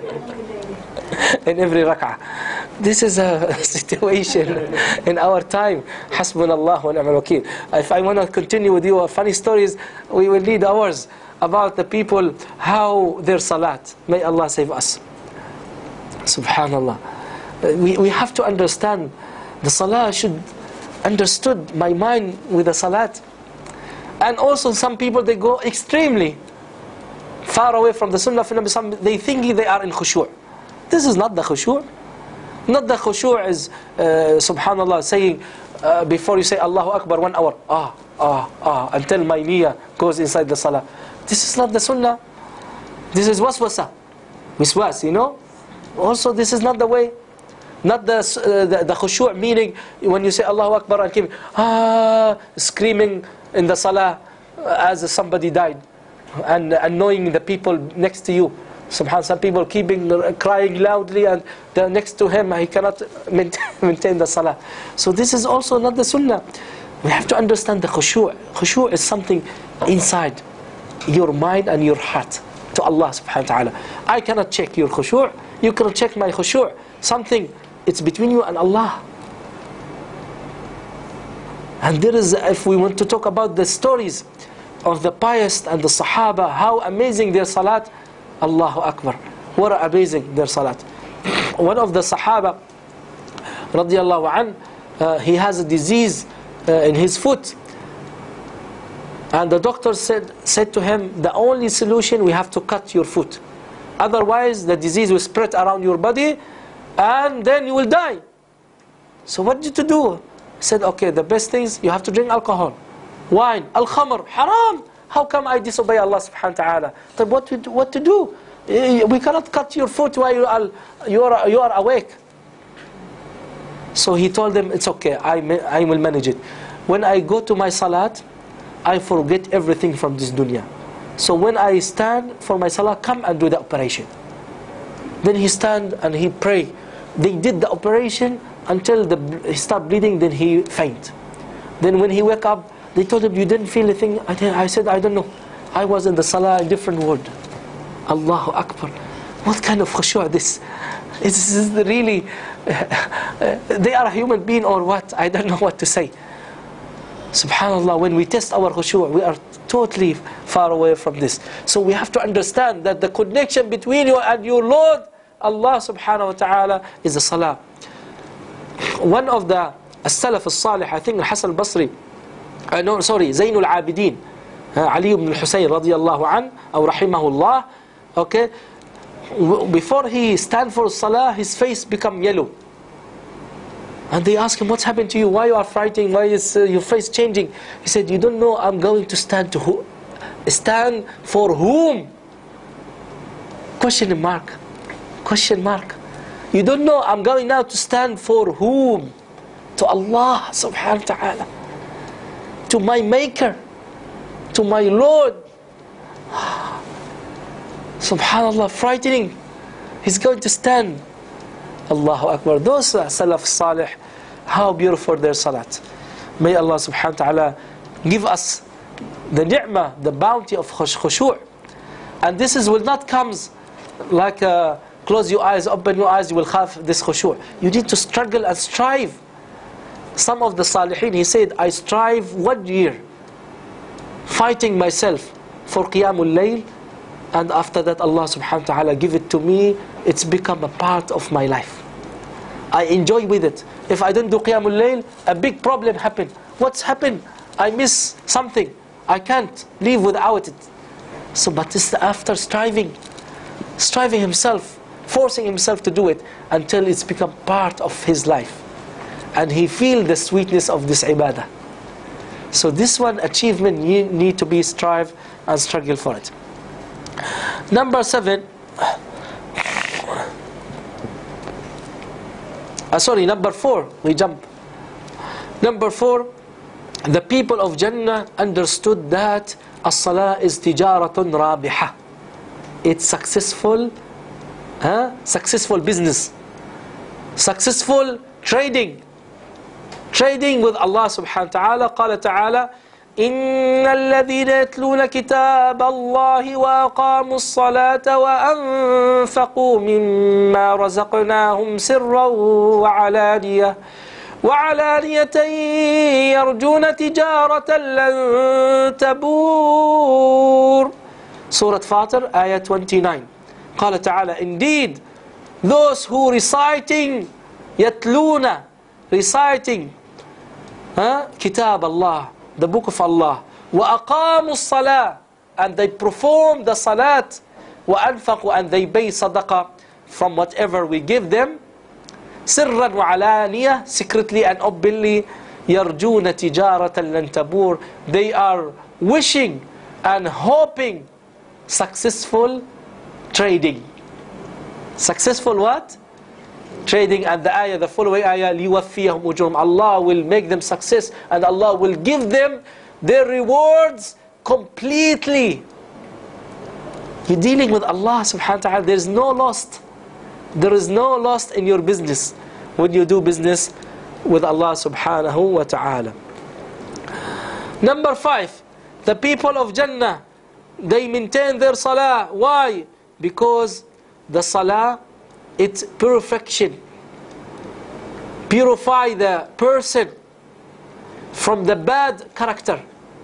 in every rak'ah. This is a situation in our time. Hasbunallah wa ni'mal wakeel. If I want to continue with you funny stories, we will need hours about the people, how their salat. May Allah save us. Subhanallah. We, we have to understand the salah should understood my mind with the salat. And also some people, they go extremely far away from the sunnah of Nabi. Some, they think they are in khushu'. This is not the khushu'. Not the khushu' is, uh, subhanallah, saying, uh, before you say Allahu Akbar, one hour, ah, ah, ah, until my niyyah goes inside the salah. This is not the sunnah. This is waswasa. Wiswas, you know. Also, this is not the way. Not the, uh, the, the khushu' meaning when you say Allahu Akbar and keep ah, screaming in the salah as somebody died and annoying the people next to you. Subhanallah, some people keeping crying loudly and the next to him he cannot maintain the salah. So this is also not the sunnah. We have to understand the khushu'. Khushu' is something inside your mind and your heart to Allah subhanahu wa ta'ala. I cannot check your khushu', you cannot check my khushu'. Something It's between you and Allah. And there is, if we want to talk about the stories of the pious and the Sahaba, how amazing their salat, Allahu Akbar. What amazing their salat. One of the Sahaba, radiallahu an, uh, he has a disease uh, in his foot. And the doctor said, said to him, the only solution, we have to cut your foot. Otherwise, the disease will spread around your body, and then you will die. So what did you do? He said, okay, the best thing is you have to drink alcohol, wine, al-khamr, haram. How come I disobey Allah subhanahu wa ta'ala? But what to, what to do? We cannot cut your foot while you are, you are, you are awake. So he told them, it's okay, I, I will manage it. When I go to my salat, I forget everything from this dunya. So when I stand for my salah, come and do the operation. Then he stand and he pray. They did the operation until the, he stopped bleeding, then he faint. Then when he wake up, they told him, you didn't feel anything? I, I said, I don't know. I was in the salah in different world. Allahu Akbar. What kind of khushu' this? It's really, they are a human being or what? I don't know what to say. Subhanallah, when we test our khushu', we are totally far away from this. So we have to understand that the connection between you and your Lord, Allah subhanahu wa ta'ala, is the salah. One of the as-salaf as-salih, I think Hasan al-Basri, uh, no, sorry, Zainul Abidin, uh, Ali ibn al-Husayn radiyallahu an, or rahimahullah, okay, before he stand for salah, his face become yellow. And they ask him, what's happened to you? Why you are fighting? Why is uh, your face changing? He said, you don't know I'm going to stand to who? Stand for whom? Question mark. Question mark. You don't know I'm going now to stand for whom? To Allah subhanahu wa ta'ala. To my maker. To my Lord. Subhanallah, frightening. He's going to stand. Allahu Akbar. Those uh, Salaf Salih, how beautiful their salat. May Allah subhanahu wa ta'ala give us the ni'mah, the bounty of khushu'. And this is will not comes like uh, close your eyes, open your eyes, you will have this khushu'. You need to struggle and strive. Some of the Salihin, he said, I strive one year fighting myself for Qiyamul Layl, and after that Allah subhanahu wa ta'ala give it to me. It's become a part of my life. I enjoy with it. If I don't do Qiyamul Layl, a big problem happen. What's happened? I miss something. I can't live without it. So, but it's after striving, striving himself, forcing himself to do it until it's become part of his life, and he feel the sweetness of this ibadah. So this one achievement, you need to be strive and struggle for it. Number seven. Uh, sorry, number four, we jump. Number four, the people of Jannah understood that as-salah is tijaratun rabiha. It's successful, huh? Successful business, successful trading, trading with Allah subhanahu wa ta'ala. قال تعالى إن الذين يتلون كتاب الله وأقاموا الصلاة وأنفقوا مما رزقناهم سرا وعلانية وعلانية يرجون تجارة لن تبور. Surah Fatir, ayah twenty-nine. قال تعالى, indeed, those who reciting, يتلون, reciting, huh? كتاب الله, the book of Allah, وَأَقَامُوا الصَّلَاةِ, and they perform the salat, وَأَنفَقُوا, and they pay sadaqah from whatever we give them, سِرًّا وَعَلَانِيَةً, secretly and openly, يَرْجُونَ تِجَارَةً لَن تَبُورَ, they are wishing and hoping successful trading. Successful what? Trading. And the ayah, the following ayah, لِيُوَفِّيَهُمْ أُجُورَهُمْ, Allah will make them success and Allah will give them their rewards completely. You're dealing with Allah subhanahu wa ta'ala. There is no loss. There is no loss in your business when you do business with Allah subhanahu wa ta'ala. Number five, the people of Jannah, they maintain their salah. Why? Because the salah, it's perfection. purify the person from the bad character,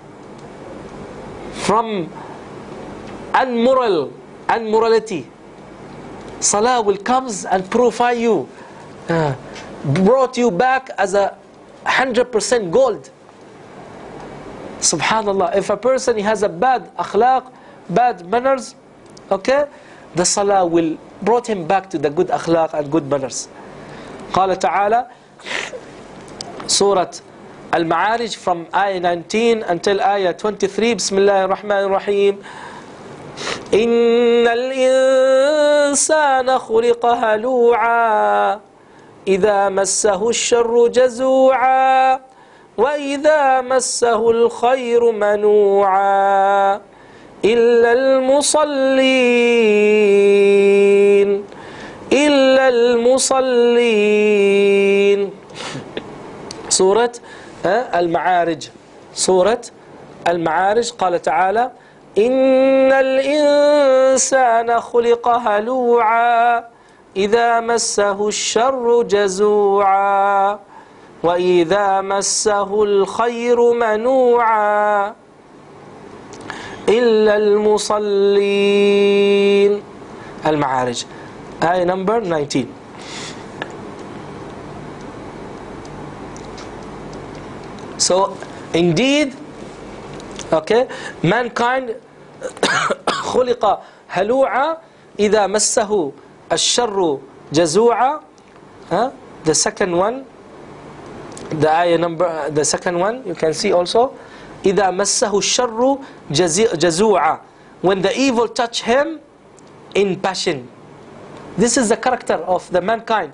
from unmoral, unmorality. Salah will comes and purify you, uh, brought you back as a hundred percent gold. Subhanallah. If a person has a bad akhlaq, bad manners, okay, the salah will brought him back to the good akhlaq and good manners. قال تعالى, Surah Al-Ma'arij, from ayah nineteen until ayah twenty-three. Bismillahir Rahmanir Rahim. إن الإنسان خلق هلوعا إذا مسه الشر جزوعا وإذا مسه الخير منوعا إلا المصلين إلا المصلين. سورة المعارج. سورة المعارج. قال تعالى إن الإنسان خلق هلوعا إذا مسه الشر جزوعا وإذا مسه الخير منوعا إلا المصلين. المعارج, آية number nineteen. So indeed, okay, mankind خلق هلوعا إذا مسه الشر جزوعا. huh? The second one, the ayah number, the second one, you can see also, إذا مسه الشر جزوعا, when the evil touch him in passion. This is the character of the mankind.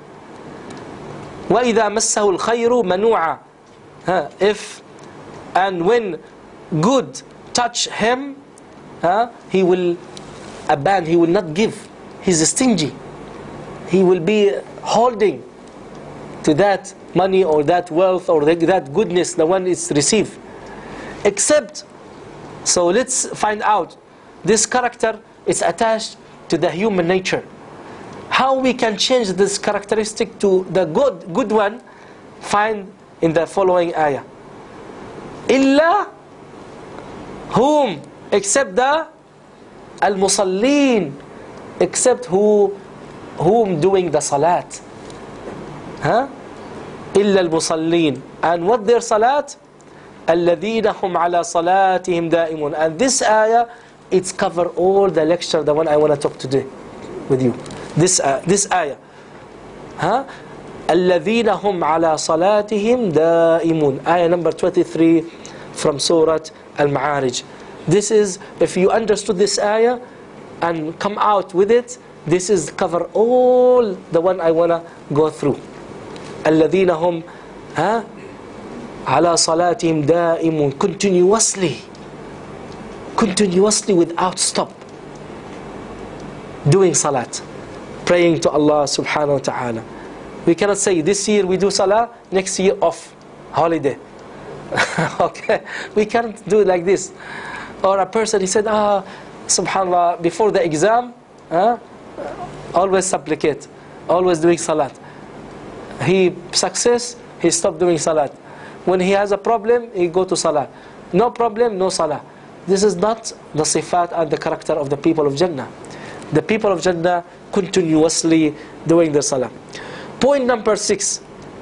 وإذا مسه الخير منوعا. huh? If and when good touch him, huh, he will abandon, he will not give. He's stingy. He will be holding to that money or that wealth or that goodness, the one is received. Except, so let's find out, this character is attached to the human nature. How we can change this characteristic to the good, good one, find in the following ayah. إلا whom, except the al-musallin, except who whom doing the salat. Huh? إلا المصلين. And what their salat? الذين هم على صلاتهم دائمون. And this ayah, it's cover all the lecture, the one I want to talk today with you. This uh, this ayah. Huh? الذين هم على صلاتهم دائمون. Ayah number twenty-three from Surah Al-Ma'arij. This is, if you understood this ayah and come out with it, this is cover all the one I want to go through. الذين هم ها على صلاتهم دائمون, continuously, continuously without stop, doing salat, praying to Allah subhanahu wa ta'ala. We cannot say this year we do salah, next year off, holiday. Okay, we can't do it like this. Or a person, he said, ah, subhanallah, before the exam, huh, always supplicate, always doing salat. He success, he stopped doing salat. When he has a problem, he go to salat. No problem, no salah. This is not the sifat and the character of the people of Jannah. The people of Jannah continuously doing the salah. Point number six.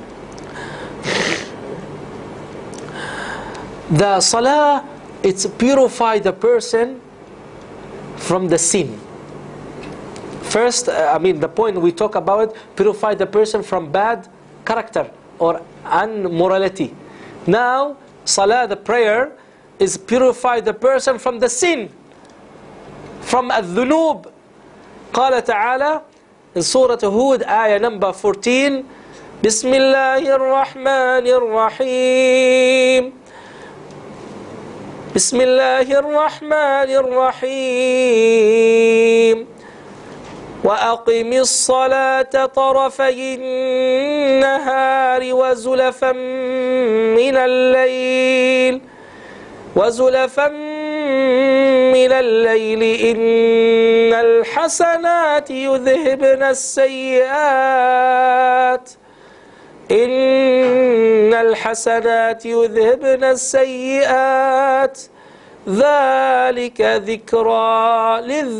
The salah, it's purify the person from the sin. First, uh, I mean, the point we talk about, purify the person from bad character or unmorality. Now, salah, the prayer, is purify the person from the sin, from al-dhunub. قال تعالى in Surah Hud, ayah number fourteen, بسم الله الرحمن الرحيم بسم الله الرحمن الرحيم وأقم الصلاة طرفي النهار وزلفا من الليل وزلفا من الليل إن الحسنات يذهبن السيئات إن الحسنات يذهبن السيئات ذلك ذكرى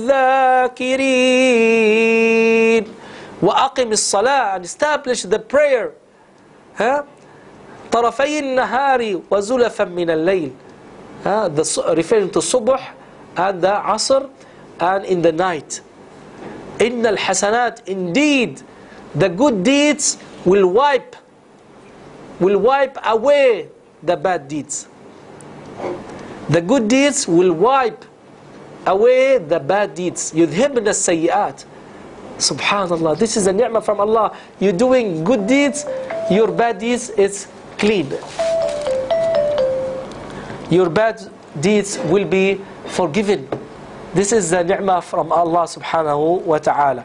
للذاكرين وأقم الصلاة, and establish the prayer ها طرفي النهار وزلفا من الليل, ها the referring to subh and the asr and in the night. إن الحسنات, indeed the good deeds will wipe will wipe away the bad deeds. The good deeds will wipe away the bad deeds. يذهبن السيئات. Subhanallah, this is a ni'mah from Allah. You're doing good deeds, your bad deeds is clean. Your bad deeds will be forgiven. This is the ni'mah from Allah subhanahu wa ta'ala.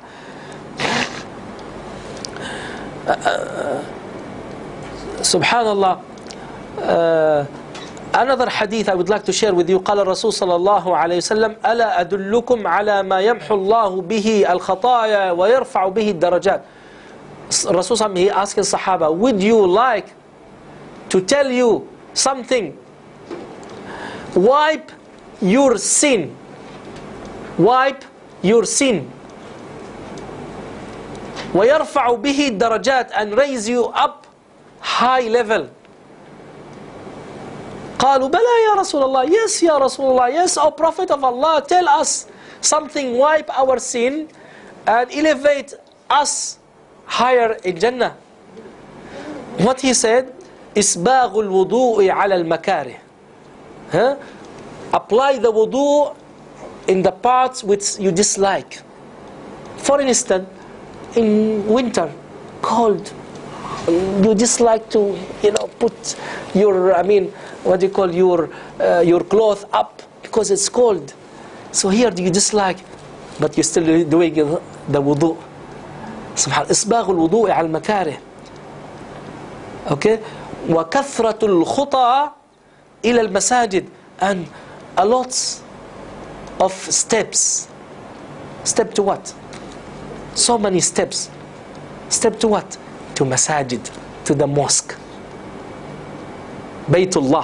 Uh, uh, Subhanallah. Uh, Another hadith I would like to share with you. قال الرسول صلى الله عليه وسلم ألا أدلكم على ما يمحو الله به الخطايا ويرفع به الدرجات. Rasul sallam, he asking Sahaba, would you like to tell you something? Wipe your sin. Wipe your sin. ويرفع به الدرجات, and raise you up high level. قالوا بلى يا رسول الله, yes يا رسول الله, yes O Prophet of Allah, tell us something, wipe our sin and elevate us higher in Jannah. What he said, إسباغ الوضوء على المكاره, huh? Apply the wudu in the parts which you dislike. For instance, in winter, cold, you dislike to, you know, put your, I mean, what do you call, your uh, your cloth up because it's cold. So here you dislike, but you're still doing the wudu. سبحان إسباغ الوضوء على المكاره. Okay, وكثرة الخطى إلى المساجد, and a lot of steps. Step to what? So many steps. Step to what? To masajid, to the mosque. بيت الله.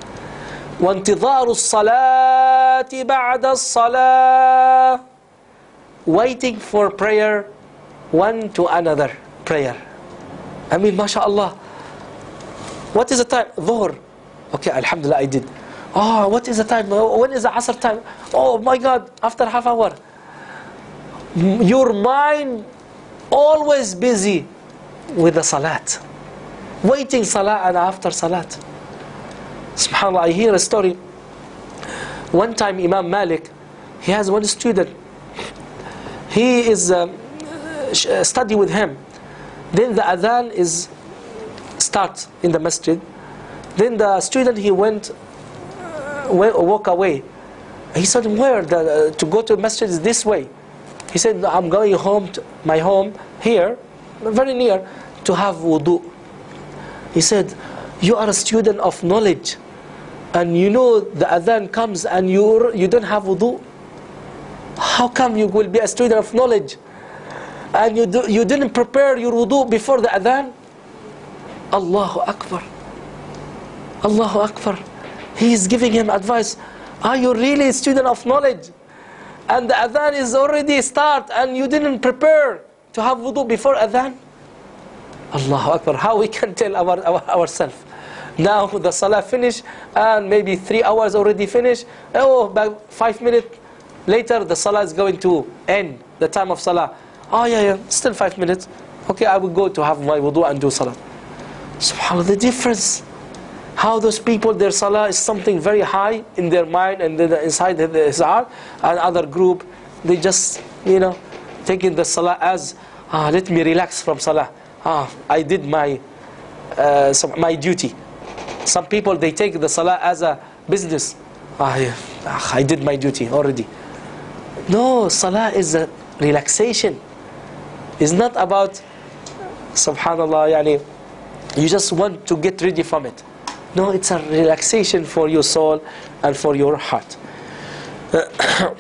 وانتظار الصلاة بعد الصلاة, waiting for prayer one to another prayer. I mean, mashallah. What is the time? Dhuhr. Okay, alhamdulillah, I did. Oh, what is the time? When is the Asr time? Oh my God, after half hour. Your mind always busy with the salat, waiting salah and after salat. SubhanAllah, I hear a story. One time Imam Malik, he has one student. He is uh, study with him. Then the adhan is start in the masjid. Then the student, he went, uh, walk away. He said, where? The, uh, to go to the masjid is this way. He said, I'm going home, to my home here, very near, to have wudu. He said, you are a student of knowledge, and you know the adhan comes and you you don't have wudu. How come you will be a student of knowledge and you do, you didn't prepare your wudu before the adhan? Allahu Akbar. Allahu Akbar. He is giving him advice. Are you really a student of knowledge? And the adhan is already start and you didn't prepare to have wudu before adhan? Allahu Akbar. How we can tell our, our, ourselves? Now the salah finish and maybe three hours already finished. Oh, about five minutes later the salah is going to end, the time of salah. Oh yeah, yeah, still five minutes. Okay, I will go to have my wudu and do salah. SubhanAllah, the difference. How those people, their salah is something very high in their mind and inside his heart. And other group, they just, you know, taking the salah as, ah, let me relax from salah. Ah, I did my, uh, my duty. Some people, they take the salah as a business. Ah, yeah, ah, I did my duty already. No, salah is a relaxation. It's not about, subhanallah, yani, you just want to get ready from it. No, it's a relaxation for your soul and for your heart. Uh,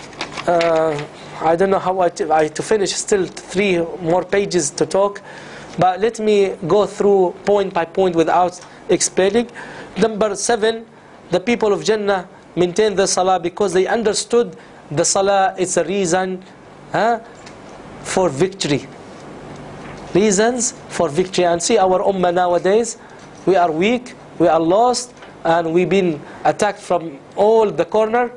uh, I don't know how I to, I to finish. Still three more pages to talk. But let me go through point by point without explaining. Number seven, the people of Jannah maintain the salah because they understood the salah is a reason huh, for victory. Reasons for victory. And see our ummah nowadays, we are weak, we are lost, and we've been attacked from all the corner.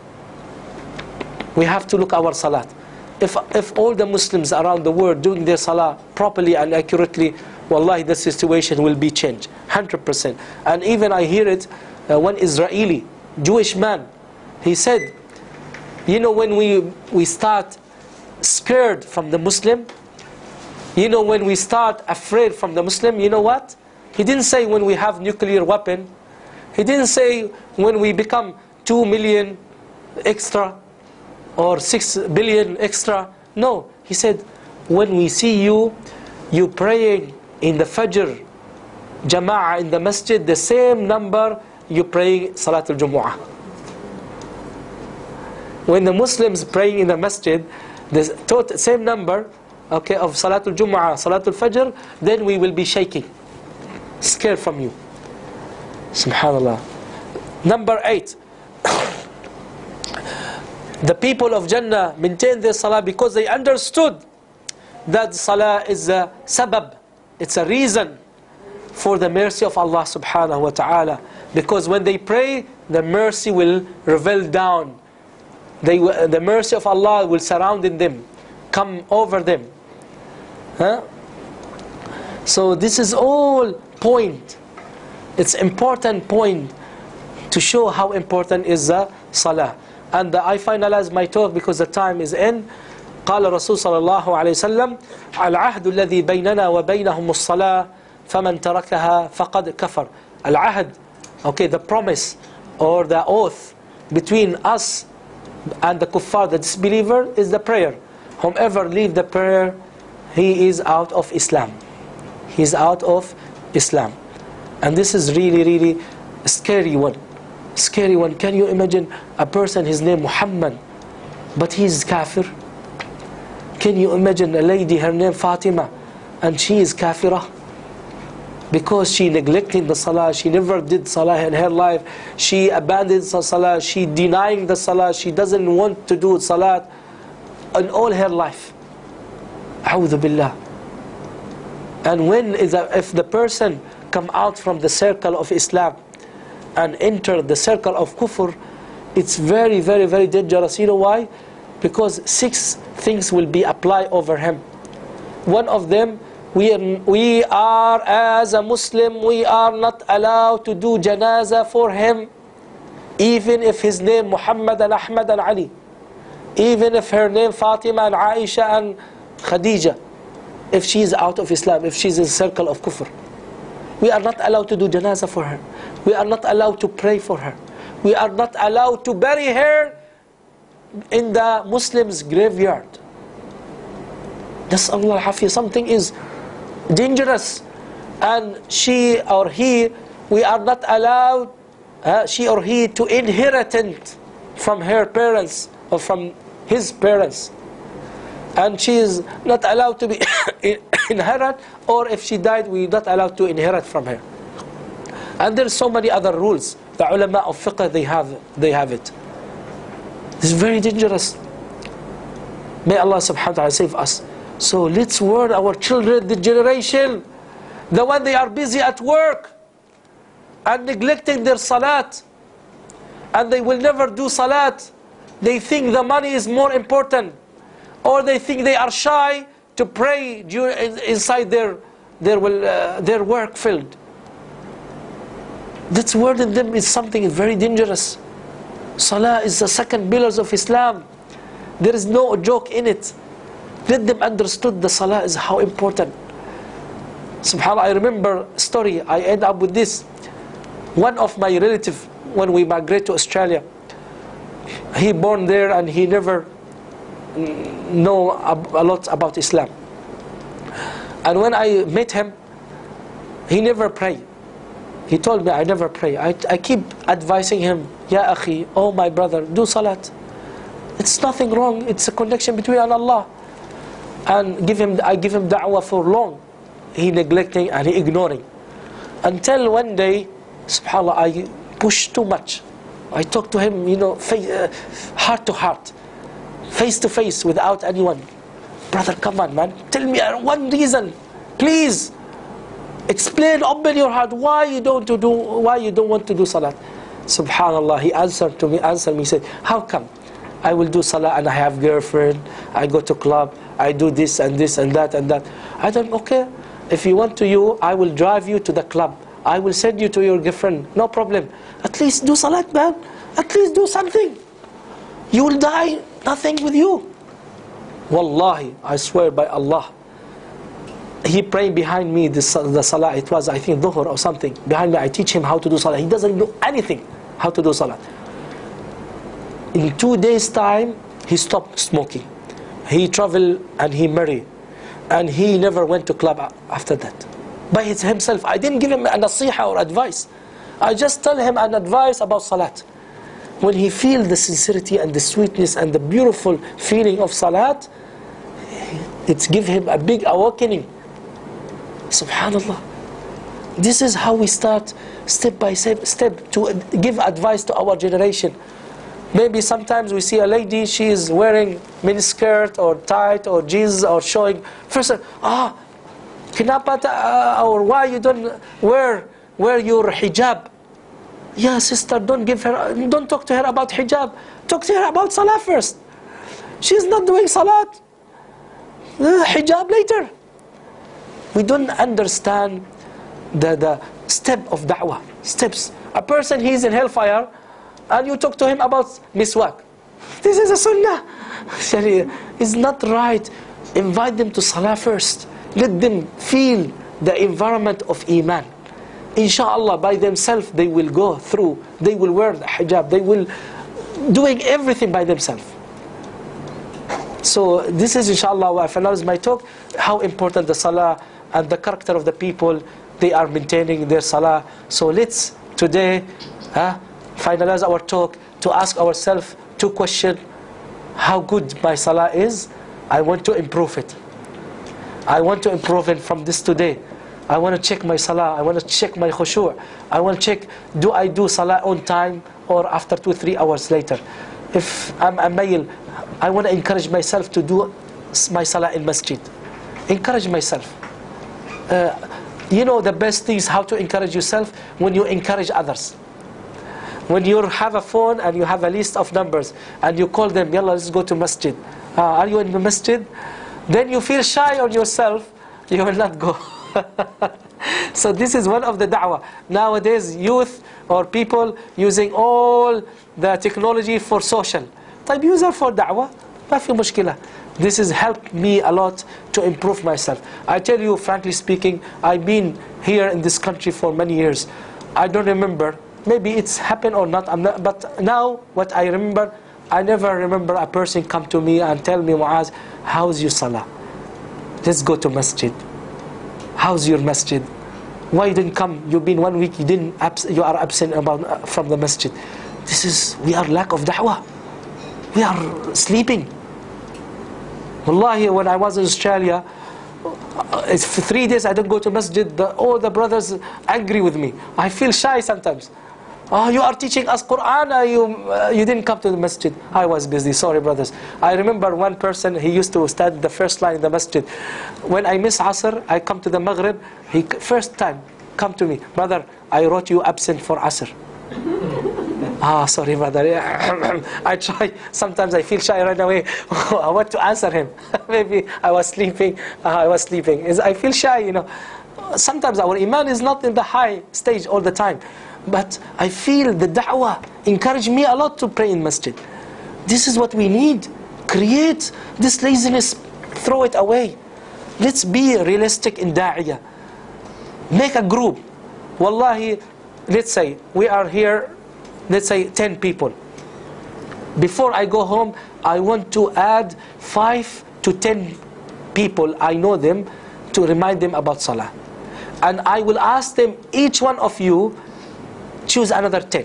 We have to look our salat. If, if all the Muslims around the world doing their salah properly and accurately, wallahi the situation will be changed, one hundred percent. And even I hear it, uh, one Israeli, Jewish man, he said, you know when we, we start scared from the Muslim, you know when we start afraid from the Muslim, you know what? He didn't say when we have nuclear weapon. He didn't say when we become two million extra or six billion extra. No, he said when we see you, you praying in the Fajr Jama'ah in the masjid, the same number you pray Salatul Jumu'ah. When the Muslims praying in the masjid, the total, same number okay, of Salatul Jumu'ah, Salatul Fajr, then we will be shaking, scared from you. Subhanallah. Number eight, the people of Jannah maintain their salah because they understood that salah is a sabab, it's a reason for the mercy of Allah subhanahu wa ta'ala. Because when they pray, the mercy will reveal down. They, the mercy of Allah will surround them, come over them. Huh? So this is all point. It's important point to show how important is the salah. And I finalize my talk because the time is in. قال رسول صلى الله عليه وسلم العهد الذي بيننا وبينهم الصلاة فمن تركها فقد كفر. العهد, okay, the promise or the oath between us and the kuffar, the disbeliever, is the prayer. Whomever leave the prayer, he is out of Islam. He is out of Islam. And this is really, really a scary one. Scary one. Can you imagine a person, his name Muhammad, but he is kafir? Can you imagine a lady, her name Fatima, and she is kafirah? Because she neglected the salah, she never did salah in her life, she abandoned the salah, she denying the salah, she doesn't want to do salah in all her life. A'udhu billah. And when is a, if the person come out from the circle of Islam and enter the circle of kufr, it's very, very, very dangerous. You know why? Because six things will be applied over him. One of them, we are, we are as a Muslim, we are not allowed to do janazah for him, even if his name Muhammad and Ahmad and Ali, even if her name Fatima and Aisha and Khadija, if she is out of Islam, if she is in the circle of kufr. We are not allowed to do janazah for her. We are not allowed to pray for her. We are not allowed to bury her in the Muslims' graveyard. Nas'Allah al-Afiyah. Something is dangerous. And she or he, we are not allowed, uh, she or he, to inherit it from her parents or from his parents. And she is not allowed to be inherit, or if she died, we are not allowed to inherit from her. And there are so many other rules. The ulama of fiqh, they have, they have it. It's very dangerous. May Allah subhanahu wa ta'ala save us. So let's warn our children, the generation, the one they are busy at work and neglecting their salat, and they will never do salat. They think the money is more important, or they think they are shy to pray inside their their uh, their work field. That's warning them is something very dangerous. Salah is the second pillars of Islam. There is no joke in it. Let them understood the salah is how important. SubhanAllah, I remember a story, I end up with this. One of my relative, when we migrate to Australia, he born there and he never know a lot about Islam. And when I met him, he never pray. He told me, I never pray. I, I keep advising him, Ya akhi, oh my brother, do salat. It's nothing wrong. It's a connection between you and Allah. And give him, I give him da'wah for long. he neglecting and he ignoring. Until one day, subhanAllah, I pushed too much. I talked to him, you know, face, uh, heart to heart, face to face, without anyone. Brother, come on, man, tell me one reason, please. Explain, open your heart, why you don't to do, why you don't want to do salat. Subhanallah, he answered to me, answered me, he said, how come? I will do salah and I have girlfriend, I go to club, I do this and this and that and that. I don't, okay, if you want to you, I will drive you to the club. I will send you to your girlfriend, no problem. At least do salat, man. At least do something. You will die, nothing with you. Wallahi, I swear by Allah. He prayed behind me, the, the salah, it was I think dhuhr or something. Behind me, I teach him how to do salah. He doesn't know anything how to do salah. In two days time, he stopped smoking. He traveled and he married. And he never went to club after that. By his, himself. I didn't give him a nasiha or advice. I just tell him an advice about salat. When he feels the sincerity and the sweetness and the beautiful feeling of salat, it's give him a big awakening. Subhanallah. This is how we start step by step, step to give advice to our generation. Maybe sometimes we see a lady, she is wearing miniskirt or tight or jeans or showing. First, ah, kenapa uh, or why you don't wear wear your hijab? Yeah, sister, don't give her, don't talk to her about hijab. Talk to her about salah first. She's not doing salat. Uh, hijab later. We don't understand the, the step of da'wah, steps. A person, he's in hellfire, and you talk to him about miswak. This is a sunnah. It's not right. Invite them to salah first. Let them feel the environment of iman. Inshallah, by themselves, they will go through. They will wear the hijab. They will doing everything by themselves. So this is inshallah, if Allah is my talk, how important the salah and the character of the people, they are maintaining their salah. So let's today uh, finalize our talk to ask ourselves two questions. How good my salah is? I want to improve it. I want to improve it from this today. I want to check my salah. I want to check my khushu'. I want to check, do I do salah on time or after two, three hours later? If I'm a male, I want to encourage myself to do my salah in masjid. Encourage myself. Uh, you know the best thing is how to encourage yourself when you encourage others. When you have a phone and you have a list of numbers and you call them, yalla, let's go to masjid. Uh, are you in the masjid? Then you feel shy on yourself, you will not go. So this is one of the da'wah. Nowadays, youth or people using all the technology for social. طيب, use it for da'wah. ما في مشكلة. This has helped me a lot to improve myself. I tell you, frankly speaking, I've been here in this country for many years. I don't remember. Maybe it's happened or not, I'm not. But now, what I remember, I never remember a person come to me and tell me, Muaz, how's your salah? Let's go to masjid. How's your masjid? Why you didn't come? You've been one week, you didn't. Abs you are absent about, uh, from the masjid. This is, we are lack of da'wah. We are sleeping. Wallahi, when I was in Australia, uh, for three days I don't go to masjid. The, all the brothers angry with me. I feel shy sometimes. Oh, you are teaching us Quran, uh, you, uh, you didn't come to the masjid. I was busy, sorry brothers. I remember one person, he used to stand the first line in the masjid. When I miss Asr, I come to the Maghrib, he first time come to me, brother, I wrote you absent for Asr. Ah, sorry brother, I try, sometimes I feel shy right away. I want to answer him. Maybe I was sleeping, uh, I was sleeping. I feel shy, you know. Sometimes our iman is not in the high stage all the time. But I feel the da'wah encourage me a lot to pray in masjid. This is what we need. Create this laziness, throw it away. Let's be realistic in da'iyah. Make a group. Wallahi, let's say we are here, let's say ten people. Before I go home, I want to add five to ten people, I know them, to remind them about salah. And I will ask them, each one of you, choose another ten.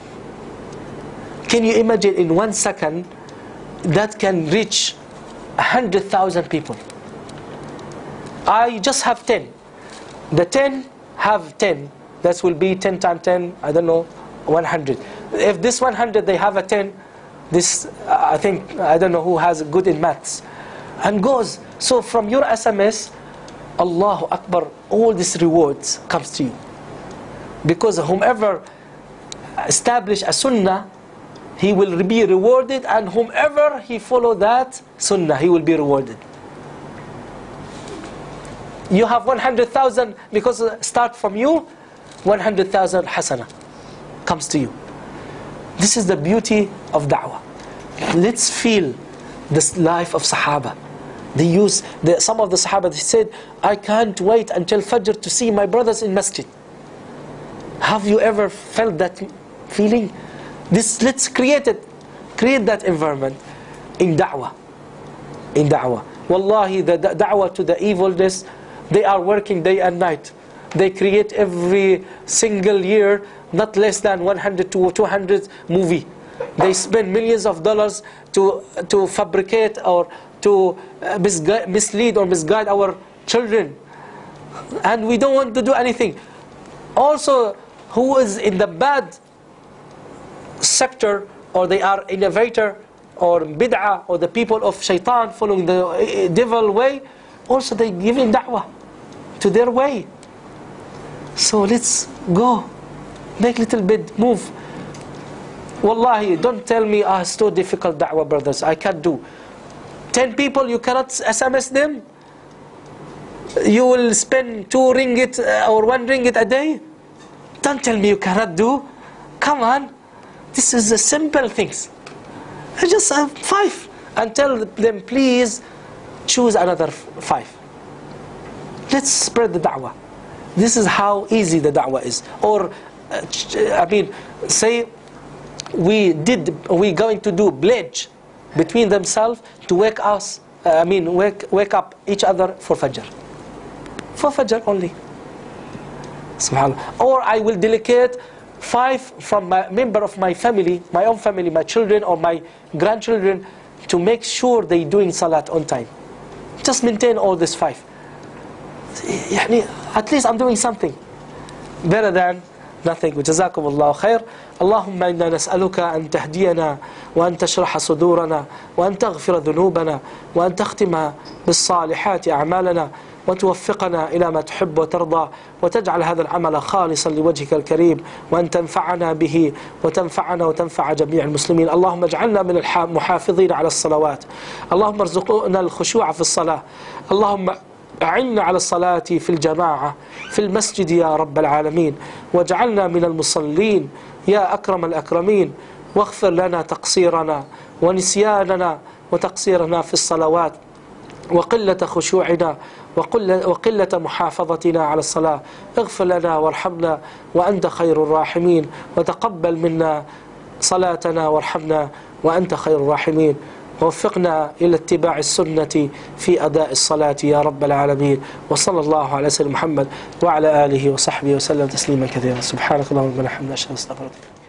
Can you imagine in one second that can reach a hundred thousand people? I just have ten. The ten have ten. That will be ten times ten, I don't know, one hundred. If this one hundred, they have a ten, this, uh, I think, I don't know who has good in maths. And goes, so from your S M S, Allahu Akbar, all these rewards comes to you. Because whomever establish a sunnah, he will be rewarded, and whomever he follow that sunnah, he will be rewarded. You have one hundred thousand, because start from you, one hundred thousand hasana comes to you. This is the beauty of da'wah. Let's feel this life of Sahaba. They use, the, some of the Sahaba, they said, I can't wait until Fajr to see my brothers in masjid. Have you ever felt that feeling? This, let's create it, create that environment in da'wah. In da'wah. Wallahi, the, the da'wah to the evilness, they are working day and night. They create every single year not less than one hundred to two hundred movie. They spend millions of dollars to, to fabricate or to misgu mislead or misguide our children. And we don't want to do anything. Also, who is in the bad sector, or they are innovator or bid'ah, or the people of shaitan following the devil way, also they give in da'wah to their way. So let's go, make little bit move. Wallahi, don't tell me, ah, it's too difficult da'wah, brothers, I can't do. Ten people, you cannot S M S them? You will spend two ringgit uh, or one ringgit a day? Don't tell me you cannot do. Come on, this is the simple things. Just uh, five, and tell them, please choose another five. Let's spread the da'wah. This is how easy the da'wah is. Or, uh, I mean, say we did, we going to do pledge between themselves to wake us, uh, I mean, wake wake up each other for Fajr. For Fajr only. SubhanAllah. Or I will delegate five from my member of my family, my own family, my children or my grandchildren, to make sure they doing salat on time. Just maintain all these five. At least I'm doing something better than nothing. وجزاكم الله خير. اللهم إنا نسألك أن تهدينا وأن تشرح صدورنا وأن تغفر ذنوبنا وأن تختم بالصالحات أعمالنا وتوفقنا إلى ما تحب وترضى وتجعل هذا العمل خالصا لوجهك الكريم وأن تنفعنا به وتنفعنا وتنفع جميع المسلمين. اللهم اجعلنا من المحافظين على الصلوات. اللهم ارزقنا الخشوع في الصلاة. اللهم أعنا على الصلاة في الجماعة في المسجد يا رب العالمين، واجعلنا من المصلين يا أكرم الأكرمين، واغفر لنا تقصيرنا ونسياننا وتقصيرنا في الصلوات وقلة خشوعنا وقلة محافظتنا على الصلاة. اغفر لنا وارحمنا وأنت خير الراحمين، وتقبل منا صلاتنا وارحمنا وأنت خير الراحمين، ووفقنا إلى اتباع السنة في أداء الصلاة يا رب العالمين. وصلى الله على سيدنا محمد وعلى آله وصحبه وسلم تسليما كثيرا. سبحانك اللهم ربنا وبحمدك أشهد أن لا إله إلا أنت أستغفرك.